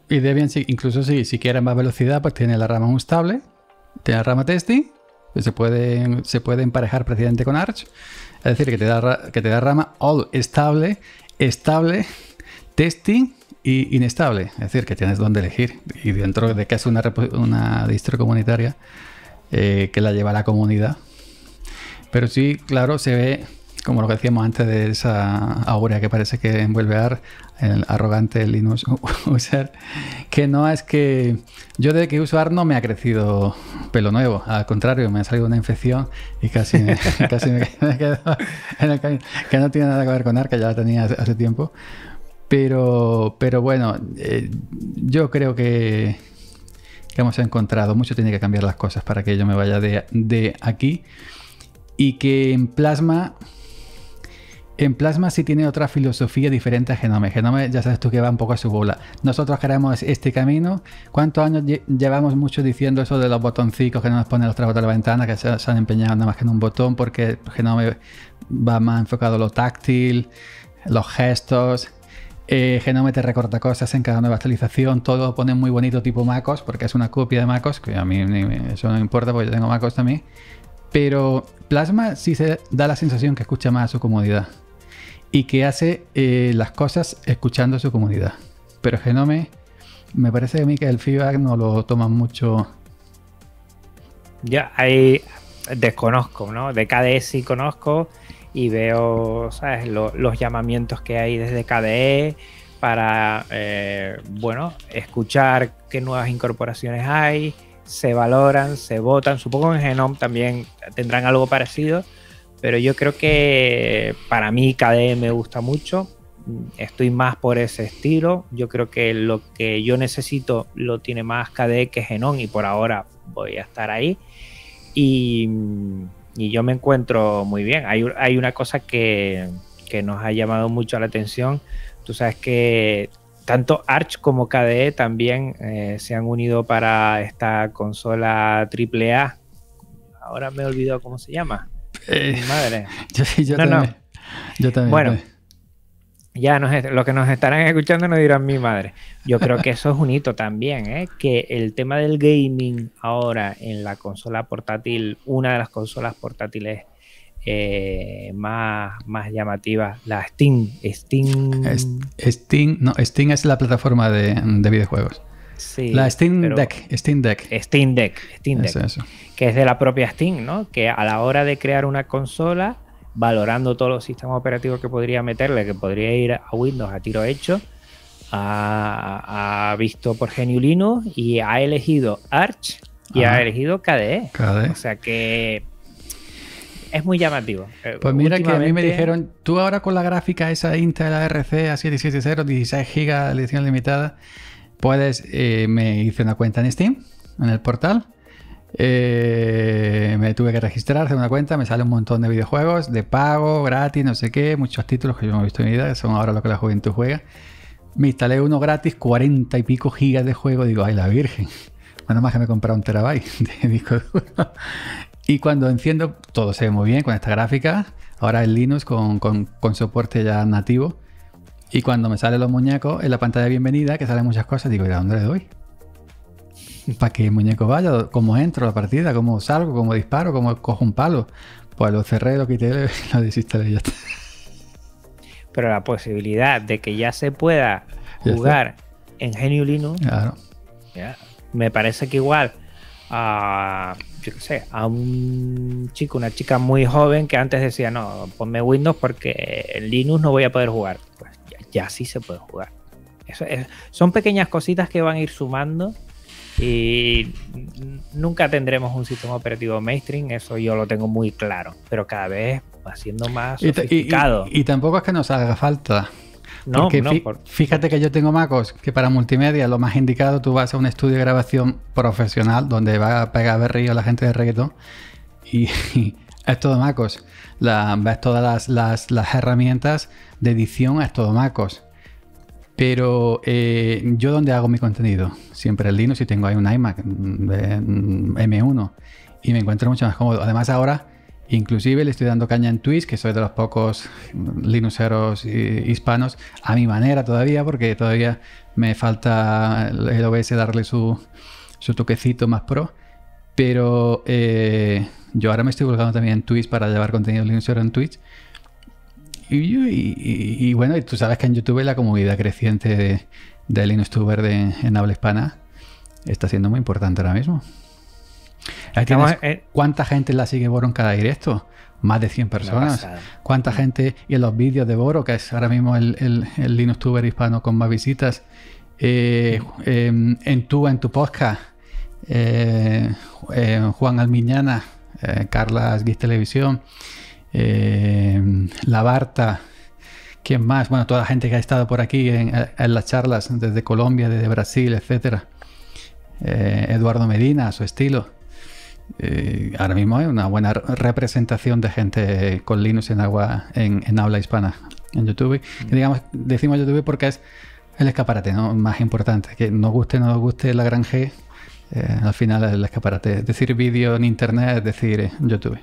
Y Debian, incluso si quieres más velocidad, pues tiene la rama unstable, tiene la rama testing, que se puede emparejar precisamente con Arch. Es decir, que te da rama all estable, testing y inestable. Es decir, que tienes donde elegir. Y dentro de que es una distro comunitaria que la lleva la comunidad. Pero sí, claro, se ve, como lo que decíamos antes, de esa aura que parece que envuelve a el arrogante Linux user, que no es que... Yo desde que uso ARC no me ha crecido pelo nuevo, al contrario, me ha salido una infección y casi me quedo en el camino, que no tiene nada que ver con ARC, que ya la tenía hace tiempo. Pero bueno, yo creo que hemos encontrado, mucho tiene que cambiar las cosas para que yo me vaya de aquí, y que en Plasma sí tiene otra filosofía diferente a Genome. Genome, ya sabes tú, que va un poco a su bola. Nosotros queremos este camino. ¿Cuántos años llevamos mucho diciendo eso de los botoncitos que no nos ponen los tres botones de la ventana, que se han empeñado nada más que en un botón, porque Genome va más enfocado a lo táctil, los gestos? Genome te recorta cosas en cada nueva actualización, todo lo pone muy bonito tipo MacOS, porque es una copia de MacOS, que a mí eso no me importa porque yo tengo MacOS también. Pero Plasma sí se da la sensación que escucha más a su comunidad y que hace las cosas escuchando a su comunidad. Pero Genome, me parece a mí que el feedback no lo toma mucho. Ya ahí desconozco, ¿no? De KDE sí conozco y veo, ¿sabes? Los llamamientos que hay desde KDE para, bueno, escuchar qué nuevas incorporaciones hay, se valoran, se votan. Supongo que en Genome también tendrán algo parecido, pero yo creo que para mí KDE me gusta mucho. Estoy más por ese estilo. Yo creo que lo que yo necesito lo tiene más KDE que Genome, y por ahora voy a estar ahí. Y yo me encuentro muy bien. Hay una cosa que nos ha llamado mucho la atención. Tú sabes que tanto Arch como KDE también se han unido para esta consola AAA. Ahora me he olvidado cómo se llama. Mi madre. Yo también. Bueno, ya los que nos estarán escuchando nos dirán mi madre. Yo creo que eso es un hito también, que el tema del gaming ahora en la consola portátil, una de las consolas portátiles más llamativas, la Steam. Steam es la plataforma de videojuegos. Sí, la Steam Deck. Eso. Que es de la propia Steam, ¿no? Que a la hora de crear una consola, valorando todos los sistemas operativos que podría meterle, que podría ir a Windows a tiro hecho, ha visto por GNU Linux y ha elegido Arch y ha elegido KDE. O sea que es muy llamativo. Pues mira que a mí me dijeron, tú ahora con la gráfica esa Intel ARC A770, 16 GB de edición limitada, puedes, me hice una cuenta en Steam, en el portal. Me tuve que registrar, hacer una cuenta, me sale un montón de videojuegos de pago, gratis, no sé qué, muchos títulos que yo no he visto en mi vida, que son ahora lo que la juventud juega. Me instalé uno gratis, 40 y pico gigas de juego, digo, ay la virgen, nada más que me he comprado 1 terabyte de disco duro. Y cuando enciendo, todo se ve muy bien con esta gráfica, ahora en Linux con soporte ya nativo. Y cuando me salen los muñecos en la pantalla de bienvenida, que salen muchas cosas, digo, ¿y a dónde le doy? Para que el muñeco vaya, cómo entro a la partida, cómo salgo, cómo disparo, cómo cojo un palo. Pues lo cerré, lo quité, lo desinstalé y ya está. Pero la posibilidad de que ya se pueda jugar en GNU Linux, claro, me parece que igual yo qué sé, a un chico, una chica muy joven que antes decía, no, ponme Windows porque en Linux no voy a poder jugar. Pues ya sí se puede jugar. Son pequeñas cositas que van a ir sumando. Y nunca tendremos un sistema operativo mainstream, eso yo lo tengo muy claro, pero cada vez va siendo más sofisticado. Y tampoco es que nos haga falta. Porque fíjate que yo tengo MacOS, que para multimedia lo más indicado, tú vas a un estudio de grabación profesional donde va a pegar berrillo a la gente de reggaetón y es todo MacOS. Ves todas las herramientas de edición, es todo MacOS. Pero yo ¿dónde hago mi contenido? Siempre en Linux, y tengo ahí un iMac de M1 y me encuentro mucho más cómodo. Además ahora Inclusive le estoy dando caña en Twitch, que soy de los pocos linuxeros hispanos, a mi manera todavía, porque todavía me falta el OBS darle su toquecito más pro. Pero yo ahora me estoy volcando también en Twitch para llevar contenido linuxero en Twitch. Y bueno, y tú sabes que en YouTube la comunidad creciente de LinuxTuber en habla hispana está siendo muy importante ahora mismo. ¿Cuánta gente la sigue Boro en cada directo? Más de 100 personas. ¿Cuánta gente? Y en los vídeos de Boro, que es ahora mismo el LinuxTuber hispano con más visitas, en tu podcast, Juan Almiñana, Carlas Guis Televisión, La Barta, ¿quién más? Bueno, toda la gente que ha estado por aquí en las charlas desde Colombia, desde Brasil, etcétera. Eduardo Medina, a su estilo. Ahora mismo hay una buena representación de gente con Linux en habla hispana en YouTube. Que decimos YouTube porque es el escaparate, ¿no?, más importante. Que nos guste o no nos guste la gran G, al final es el escaparate. Es decir vídeo en internet, es decir YouTube.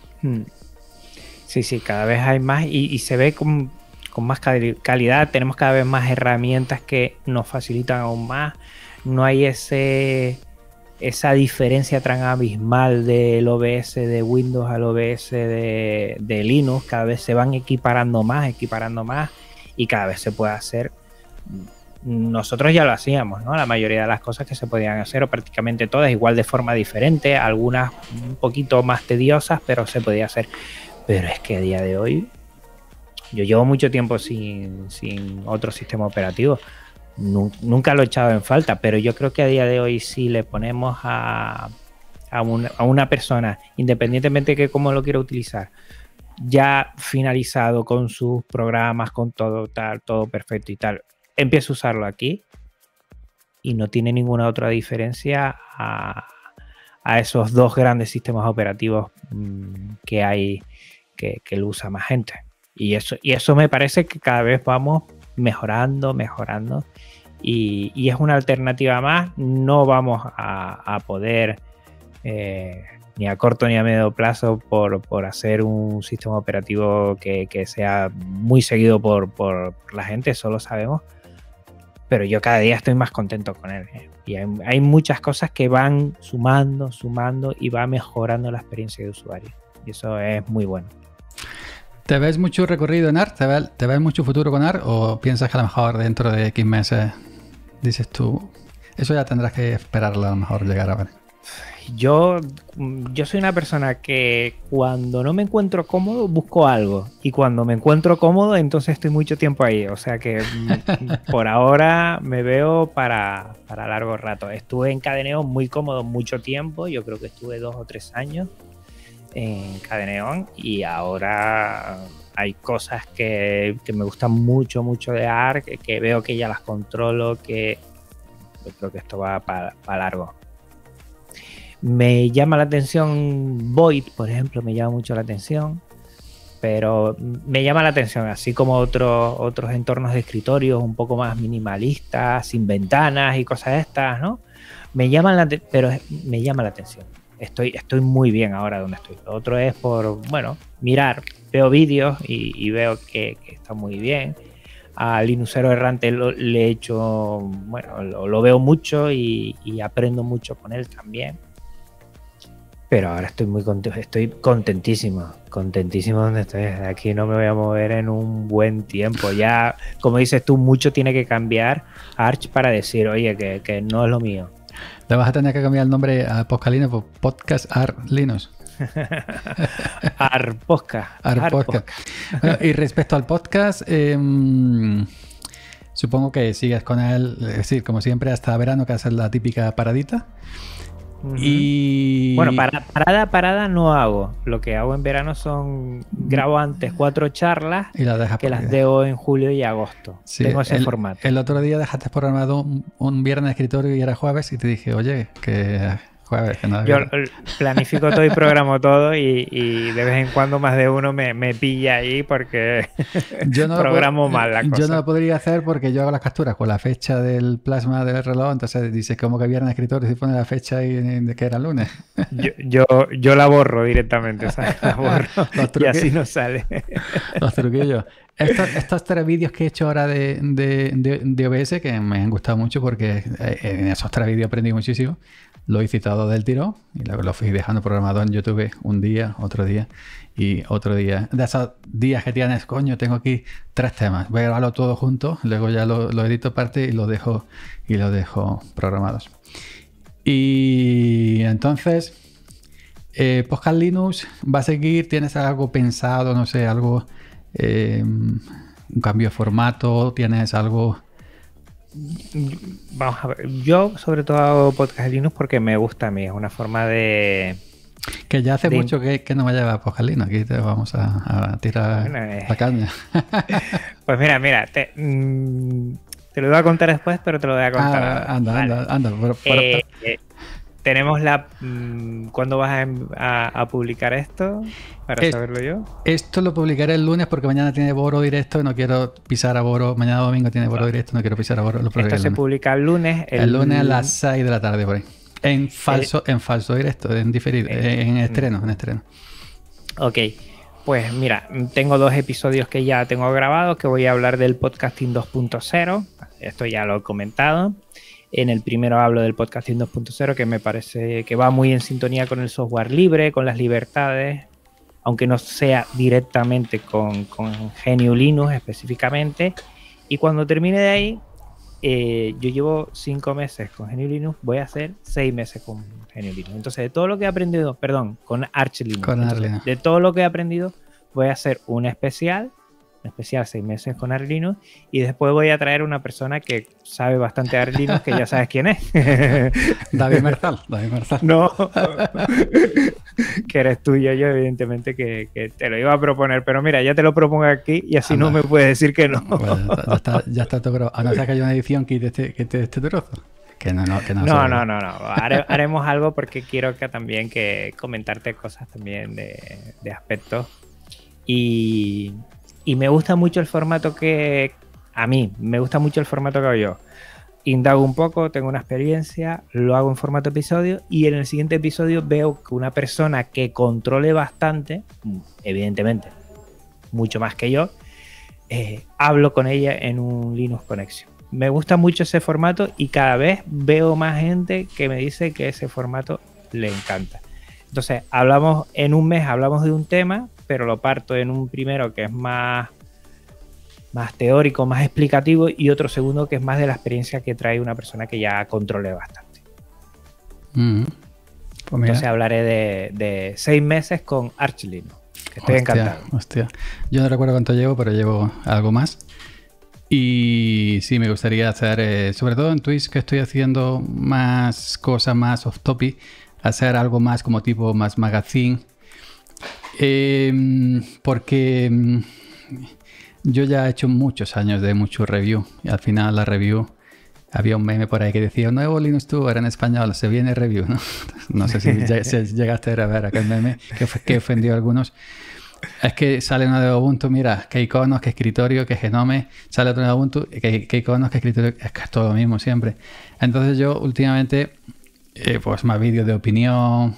Sí, cada vez hay más y se ve con más calidad. Tenemos cada vez más herramientas que nos facilitan aún más. No hay esa diferencia tan abismal del OBS de Windows al OBS de Linux. Cada vez se van equiparando más y cada vez se puede hacer. Nosotros ya lo hacíamos, ¿no? La mayoría de las cosas que se podían hacer, o prácticamente todas, igual de forma diferente, algunas un poquito más tediosas, pero se podía hacer. Pero es que a día de hoy yo llevo mucho tiempo sin otro sistema operativo. Nunca lo he echado en falta, pero yo creo que a día de hoy si le ponemos a una persona, independientemente de cómo lo quiera utilizar, ya finalizado con sus programas, con todo tal, todo perfecto y tal, empieza a usarlo aquí y no tiene ninguna otra diferencia a esos dos grandes sistemas operativos que hay, que lo usa más gente. Y eso me parece que cada vez vamos mejorando y es una alternativa más. No vamos a poder ni a corto ni a medio plazo por hacer un sistema operativo que sea muy seguido por la gente, eso lo sabemos, pero yo cada día estoy más contento con él, y hay muchas cosas que van sumando y va mejorando la experiencia de usuario, y eso es muy bueno. ¿Te ves mucho recorrido en ARC? ¿Te ves mucho futuro con ARC? ¿O piensas que a lo mejor dentro de X meses dices tú, eso ya tendrás que esperarlo a lo mejor llegar a ver? Yo soy una persona que cuando no me encuentro cómodo busco algo, y cuando me encuentro cómodo entonces estoy mucho tiempo ahí, o sea que por ahora me veo para largo rato. Estuve en Cadeneon muy cómodo mucho tiempo, yo creo que estuve 2 o 3 años en Cadeneon, y ahora hay cosas que me gustan mucho de ARC, que veo que ya las controlo, que yo creo que esto va para largo. Me llama la atención Void, por ejemplo, me llama mucho la atención, pero me llama la atención, así como otros entornos de escritorio un poco más minimalistas, sin ventanas y cosas estas, ¿no? Me llama la atención. Estoy muy bien ahora donde estoy. Lo otro es mirar, veo vídeos y veo que está muy bien. A Linuxero Errante le he hecho, lo veo mucho y aprendo mucho con él también. Pero ahora estoy muy contento, estoy contentísimo donde estoy. De aquí no me voy a mover en un buen tiempo. Ya, como dices tú, mucho tiene que cambiar Arch para decir, oye, que no es lo mío. Le vas a tener que cambiar el nombre a Podcast Linux por Podcast Arc Linux. Arpodcast. Bueno, y respecto al podcast, supongo que sigues con él, es decir, como siempre, hasta verano, que haces la típica paradita. Y bueno, parada no hago. Lo que hago en verano grabo antes 4 charlas y las que las debo en julio y agosto. Sí, tengo ese formato. El otro día dejaste programado un viernes de escritorio y era jueves, y te dije, oye, que jueves. Que no Yo planifico todo y programo todo y de vez en cuando más de uno me pilla ahí porque yo no programo mal la cosa. Yo no lo podría hacer porque yo hago las capturas con la fecha del plasma del reloj, entonces dice como que viernes escritor y pone la fecha y de que era lunes. Yo la borro directamente, ¿sabes? La borro y así no sale. Los truquillos. Estos 3 vídeos que he hecho ahora de OBS, que me han gustado mucho porque en esos 3 vídeos aprendí muchísimo, lo he citado del tirón y luego lo fui dejando programado en YouTube un día, otro día y otro día. De esos días que tienes, coño, tengo aquí 3 temas. Voy a grabarlo todo junto, luego ya lo edito aparte y lo dejo programados. Y entonces, Podcast Linux va a seguir. ¿Tienes algo pensado? No sé, algo... un cambio de formato, ¿tienes algo? Vamos a ver, yo sobre todo hago podcast Linux porque me gusta a mí, es una forma de... Que ya hace mucho que no me lleva podcast Linux, aquí te vamos a tirar la caña. Pues mira, te lo voy a contar después, pero te lo voy a contar. Anda. Tenemos ¿cuándo vas a publicar esto? Para saberlo yo. Esto lo publicaré el lunes porque mañana tiene Boro directo y no quiero pisar a Boro. Mañana domingo tiene Boro directo, no quiero pisar a Boro. Esto se publica el lunes. El lunes a las 6 de la tarde por ahí. En falso directo, en diferido, en estreno. Ok. Pues mira, tengo 2 episodios que ya tengo grabados, que voy a hablar del podcasting 2.0. Esto ya lo he comentado. En el primero hablo del podcasting 2.0, que me parece que va muy en sintonía con el software libre, con las libertades, aunque no sea directamente con GNU Linux específicamente. Y cuando termine de ahí, yo llevo 5 meses con GNU Linux, voy a hacer 6 meses con GNU Linux. Entonces, de todo lo que he aprendido, con Arch Linux. De todo lo que he aprendido, voy a hacer un especial 6 meses con Arch Linux, y después voy a traer una persona que sabe bastante de Arch Linux, que ya sabes quién es. David Marzal. No, que eres tú y yo, evidentemente que te lo iba a proponer, pero mira, ya te lo propongo aquí y así no me puedes decir que no. Bueno, ya está todo grabado. A no ser que haya una edición que te este trozo. No. Haremos algo porque quiero también comentarte cosas también de aspectos. Y me gusta mucho el formato a mí me gusta mucho el formato que hago yo. Indago un poco, tengo una experiencia, lo hago en formato episodio, y en el siguiente episodio veo que una persona que controle bastante, evidentemente, mucho más que yo, hablo con ella en un Linux Connection. Me gusta mucho ese formato y cada vez veo más gente que me dice que ese formato le encanta. Entonces, en un mes hablamos de un tema, pero lo parto en un primero que es más teórico, más explicativo, y otro segundo que es más de la experiencia que trae una persona que ya controle bastante. Pues entonces hablaré de 6 meses con Arch Linux, que estoy encantado. Hostia. Yo no recuerdo cuánto llevo, pero llevo algo más. Y sí, me gustaría hacer, sobre todo en Twitch, que estoy haciendo más cosas más off topic, hacer algo más como tipo más magazine. Porque yo ya he hecho muchos años de mucho review, y al final la review, había un meme por ahí que decía nuevo Linux Tuber en español, se viene review, ¿no? No sé si llegaste a ver aquel meme que ofendió a algunos. Es que sale uno de Ubuntu, mira, qué iconos, qué escritorio, qué genome, sale otro de Ubuntu, qué iconos, qué escritorio, es que es todo lo mismo siempre. Entonces yo últimamente, pues más vídeos de opinión,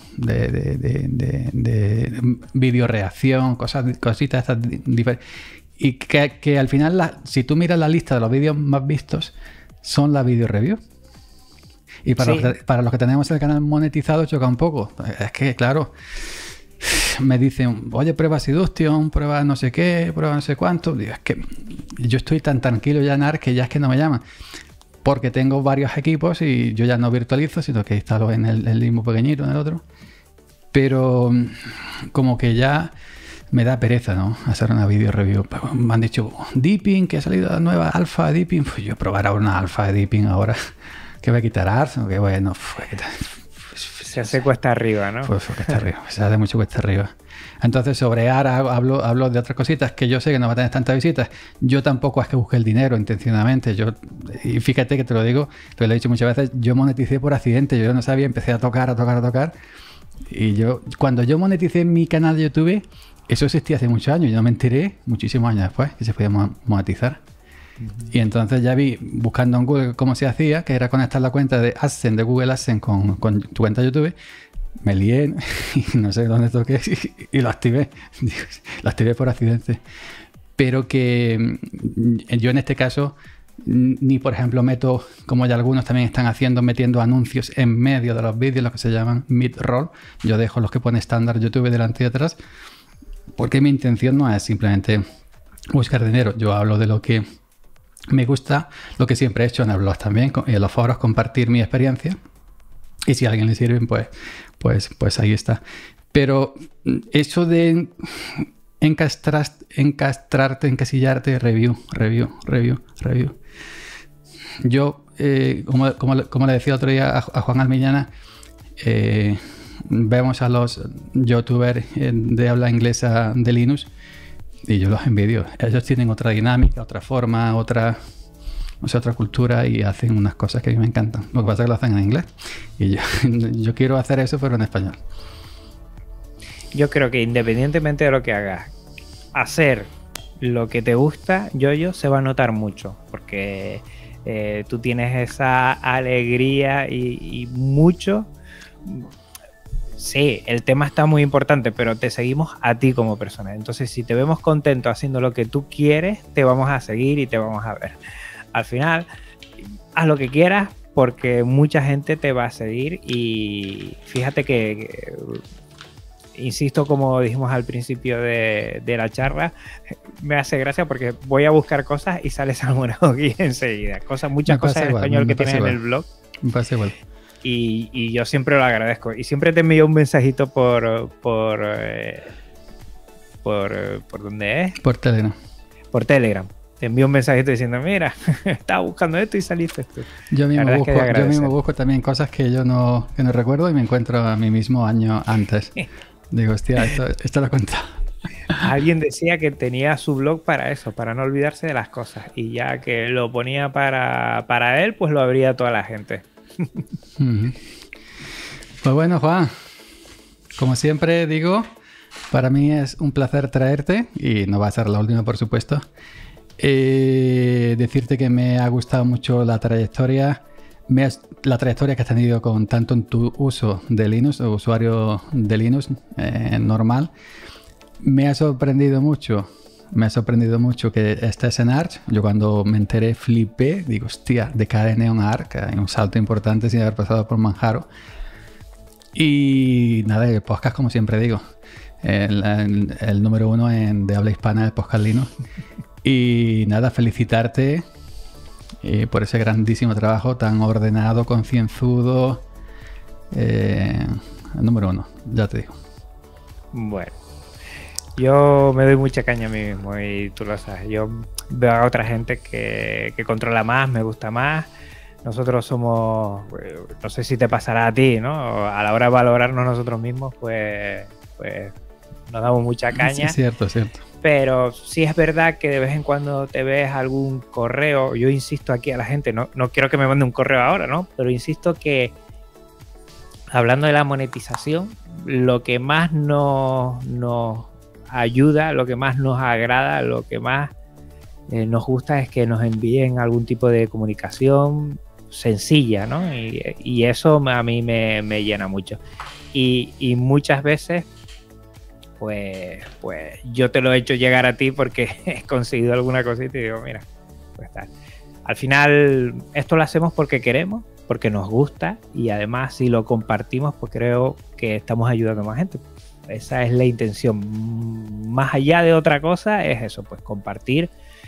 de vídeo reacción, cositas estas diferentes. Y que al final, si tú miras la lista de los vídeos más vistos, son las video reviews. Y para los que tenemos el canal monetizado choca un poco. Es que, claro, me dicen, oye, prueba Seduction, prueba no sé qué, prueba no sé cuánto. Digo, es que yo estoy tan tranquilo ya en Arch que ya es que no me llaman. Porque tengo varios equipos y yo ya no virtualizo, sino que instalo en el mismo pequeñito, en el otro. Pero como que ya me da pereza, ¿no? Hacer una video review. Me han dicho, Deepin, que ha salido la nueva alfa de Deepin. Pues yo probaré una alfa de Deepin ahora. Que voy a quitar Arch, que bueno, Se hace cuesta arriba, ¿no? Pues cuesta arriba, se hace mucho cuesta arriba. Entonces, sobre ARA hablo de otras cositas que yo sé que no va a tener tantas visitas. Yo tampoco es que busque el dinero intencionadamente. Y fíjate que te lo digo, lo he dicho muchas veces, yo moneticé por accidente. Yo no sabía, empecé a tocar. Y cuando yo moneticé mi canal de YouTube, eso existía hace muchos años. Yo no me enteré muchísimos años después que se podía monetizar. Y entonces ya vi, buscando en Google cómo se hacía, que era conectar la cuenta de AdSense, de Google AdSense con tu cuenta de YouTube. Me lié y no sé dónde toqué y lo activé. Lo activé por accidente. Pero que yo en este caso ni, por ejemplo, meto, como ya algunos también están haciendo, metiendo anuncios en medio de los vídeos, lo que se llaman mid-roll. Yo dejo los que pone estándar YouTube delante y atrás, porque mi intención no es simplemente buscar dinero. Yo hablo de lo que me gusta, lo que siempre he hecho en el blog también, en los foros, compartir mi experiencia. Y si a alguien le sirven, pues ahí está. Pero eso de encastrarte, encasillarte, review. Yo, como le decía otro día a Juan Almiñana, vemos a los youtubers de habla inglesa de Linux y yo los envidio. Ellos tienen otra dinámica, otra forma, otra cultura y hacen unas cosas que a mí me encantan. Lo que pasa es que lo hacen en inglés y yo quiero hacer eso pero en español. Yo creo que independientemente de lo que hagas, hacer lo que te gusta, Yoyo, se va a notar mucho porque tú tienes esa alegría y mucho. Sí, el tema está muy importante, pero te seguimos a ti como persona. Entonces, si te vemos contento haciendo lo que tú quieres, te vamos a seguir y te vamos a ver. Al final, haz lo que quieras porque mucha gente te va a seguir y fíjate que insisto, como dijimos al principio de la charla, me hace gracia porque voy a buscar cosas y sale Salmón aquí enseguida. Muchas cosas en español que tienes en el blog. Me pasa igual. Y yo siempre lo agradezco. Y siempre te envío un mensajito por ¿dónde es? Por Telegram. Por Telegram. Te envío un mensajito diciendo, mira, estaba buscando esto y saliste esto. Yo mismo busco también cosas que yo no recuerdo y me encuentro a mí mismo años antes. Digo, hostia, esto lo he contado. Alguien decía que tenía su blog para eso, para no olvidarse de las cosas. Y ya que lo ponía para él, pues lo abría toda la gente. Pues bueno, Juan, como siempre digo, para mí es un placer traerte y no va a ser la última, por supuesto. Decirte que me ha gustado mucho la trayectoria que has tenido tanto en tu uso de Linux o usuario de Linux normal. Me ha sorprendido mucho que estés en Arch. Yo cuando me enteré flipé, digo, hostia, de KDE a Arch, hay un salto importante sin haber pasado por Manjaro. Y nada, el podcast, como siempre digo, el número 1 de habla hispana del podcast Linux. Y nada, felicitarte por ese grandísimo trabajo tan ordenado, concienzudo. El número 1, ya te digo. Bueno. Yo me doy mucha caña a mí mismo y tú lo sabes. Yo veo a otra gente que controla más, me gusta más. Nosotros somos, no sé si te pasará a ti, ¿no? A la hora de valorarnos nosotros mismos, pues nos damos mucha caña. Sí, cierto. Pero sí es verdad que de vez en cuando te ves algún correo. Yo insisto aquí a la gente, no quiero que me mande un correo ahora, ¿no? Pero insisto que hablando de la monetización, lo que más nos ayuda, lo que más nos agrada, lo que más nos gusta es que nos envíen algún tipo de comunicación sencilla, ¿no? Y eso a mí me llena mucho. Y muchas veces, pues yo te lo he hecho llegar a ti porque he conseguido alguna cosita y digo, mira, pues tal. Al final, esto lo hacemos porque queremos, porque nos gusta y además si lo compartimos, pues creo que estamos ayudando a más gente. Esa es la intención. Más allá de otra cosa, es eso, pues compartir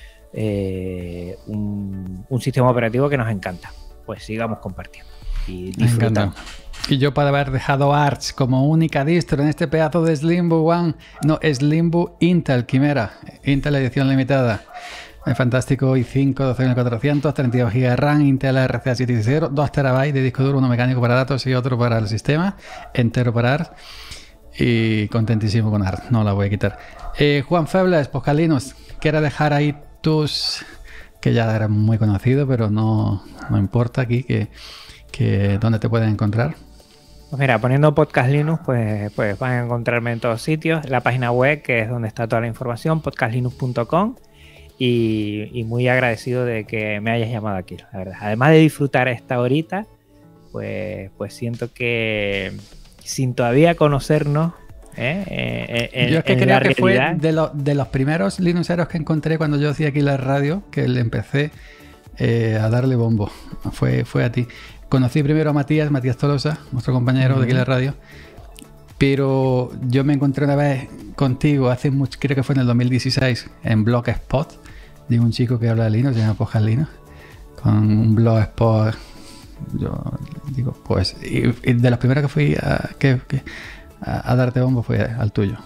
un sistema operativo que nos encanta. Pues sigamos compartiendo y disfrutando. Y yo, para haber dejado Arch como única distro en este pedazo de Slimbo One, no, Slimbo Intel Quimera, Intel edición limitada. Es fantástico, i5 12400, 32 GB de RAM, Intel RCA 710, 2 TB de disco duro, uno mecánico para datos y otro para el sistema, entero para ART. Y contentísimo con ART, no la voy a quitar. Juan Febles, Podcast Linux, ¿quieres dejar ahí tus... que ya eres muy conocido, pero no importa aquí, que ¿dónde te pueden encontrar? Pues mira, poniendo Podcast Linux, pues van a encontrarme en todos sitios. La página web, que es donde está toda la información, podcastlinux.com. Y muy agradecido de que me hayas llamado aquí, la verdad. Además de disfrutar esta horita, pues siento que sin todavía conocernos, yo es que creo que fue de los primeros Linuxeros que encontré cuando yo hacía aquí la radio, que le empecé a darle bombo. Fue a ti. Conocí primero a Matías Tolosa, nuestro compañero de aquí la radio, pero yo me encontré una vez contigo hace mucho, creo que fue en el 2016, en Blogspot, de un chico que habla de Linux, se llama Podcast Linux, con un Blogspot. Yo digo, pues, y de los primeros que fui a darte bombo fue al tuyo.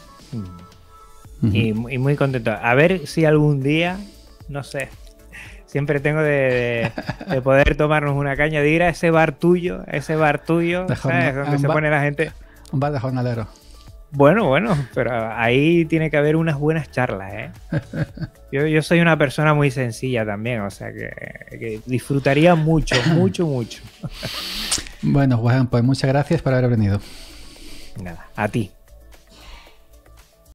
Y muy contento. A ver si algún día, no sé, siempre tengo de poder tomarnos una caña, de ir a ese bar tuyo, ¿sabes? Donde se pone la gente. Un bar de jornalero. Bueno, pero ahí tiene que haber unas buenas charlas, ¿eh? Yo soy una persona muy sencilla también, o sea que disfrutaría mucho. Bueno, Juan, pues muchas gracias por haber venido. Nada, a ti.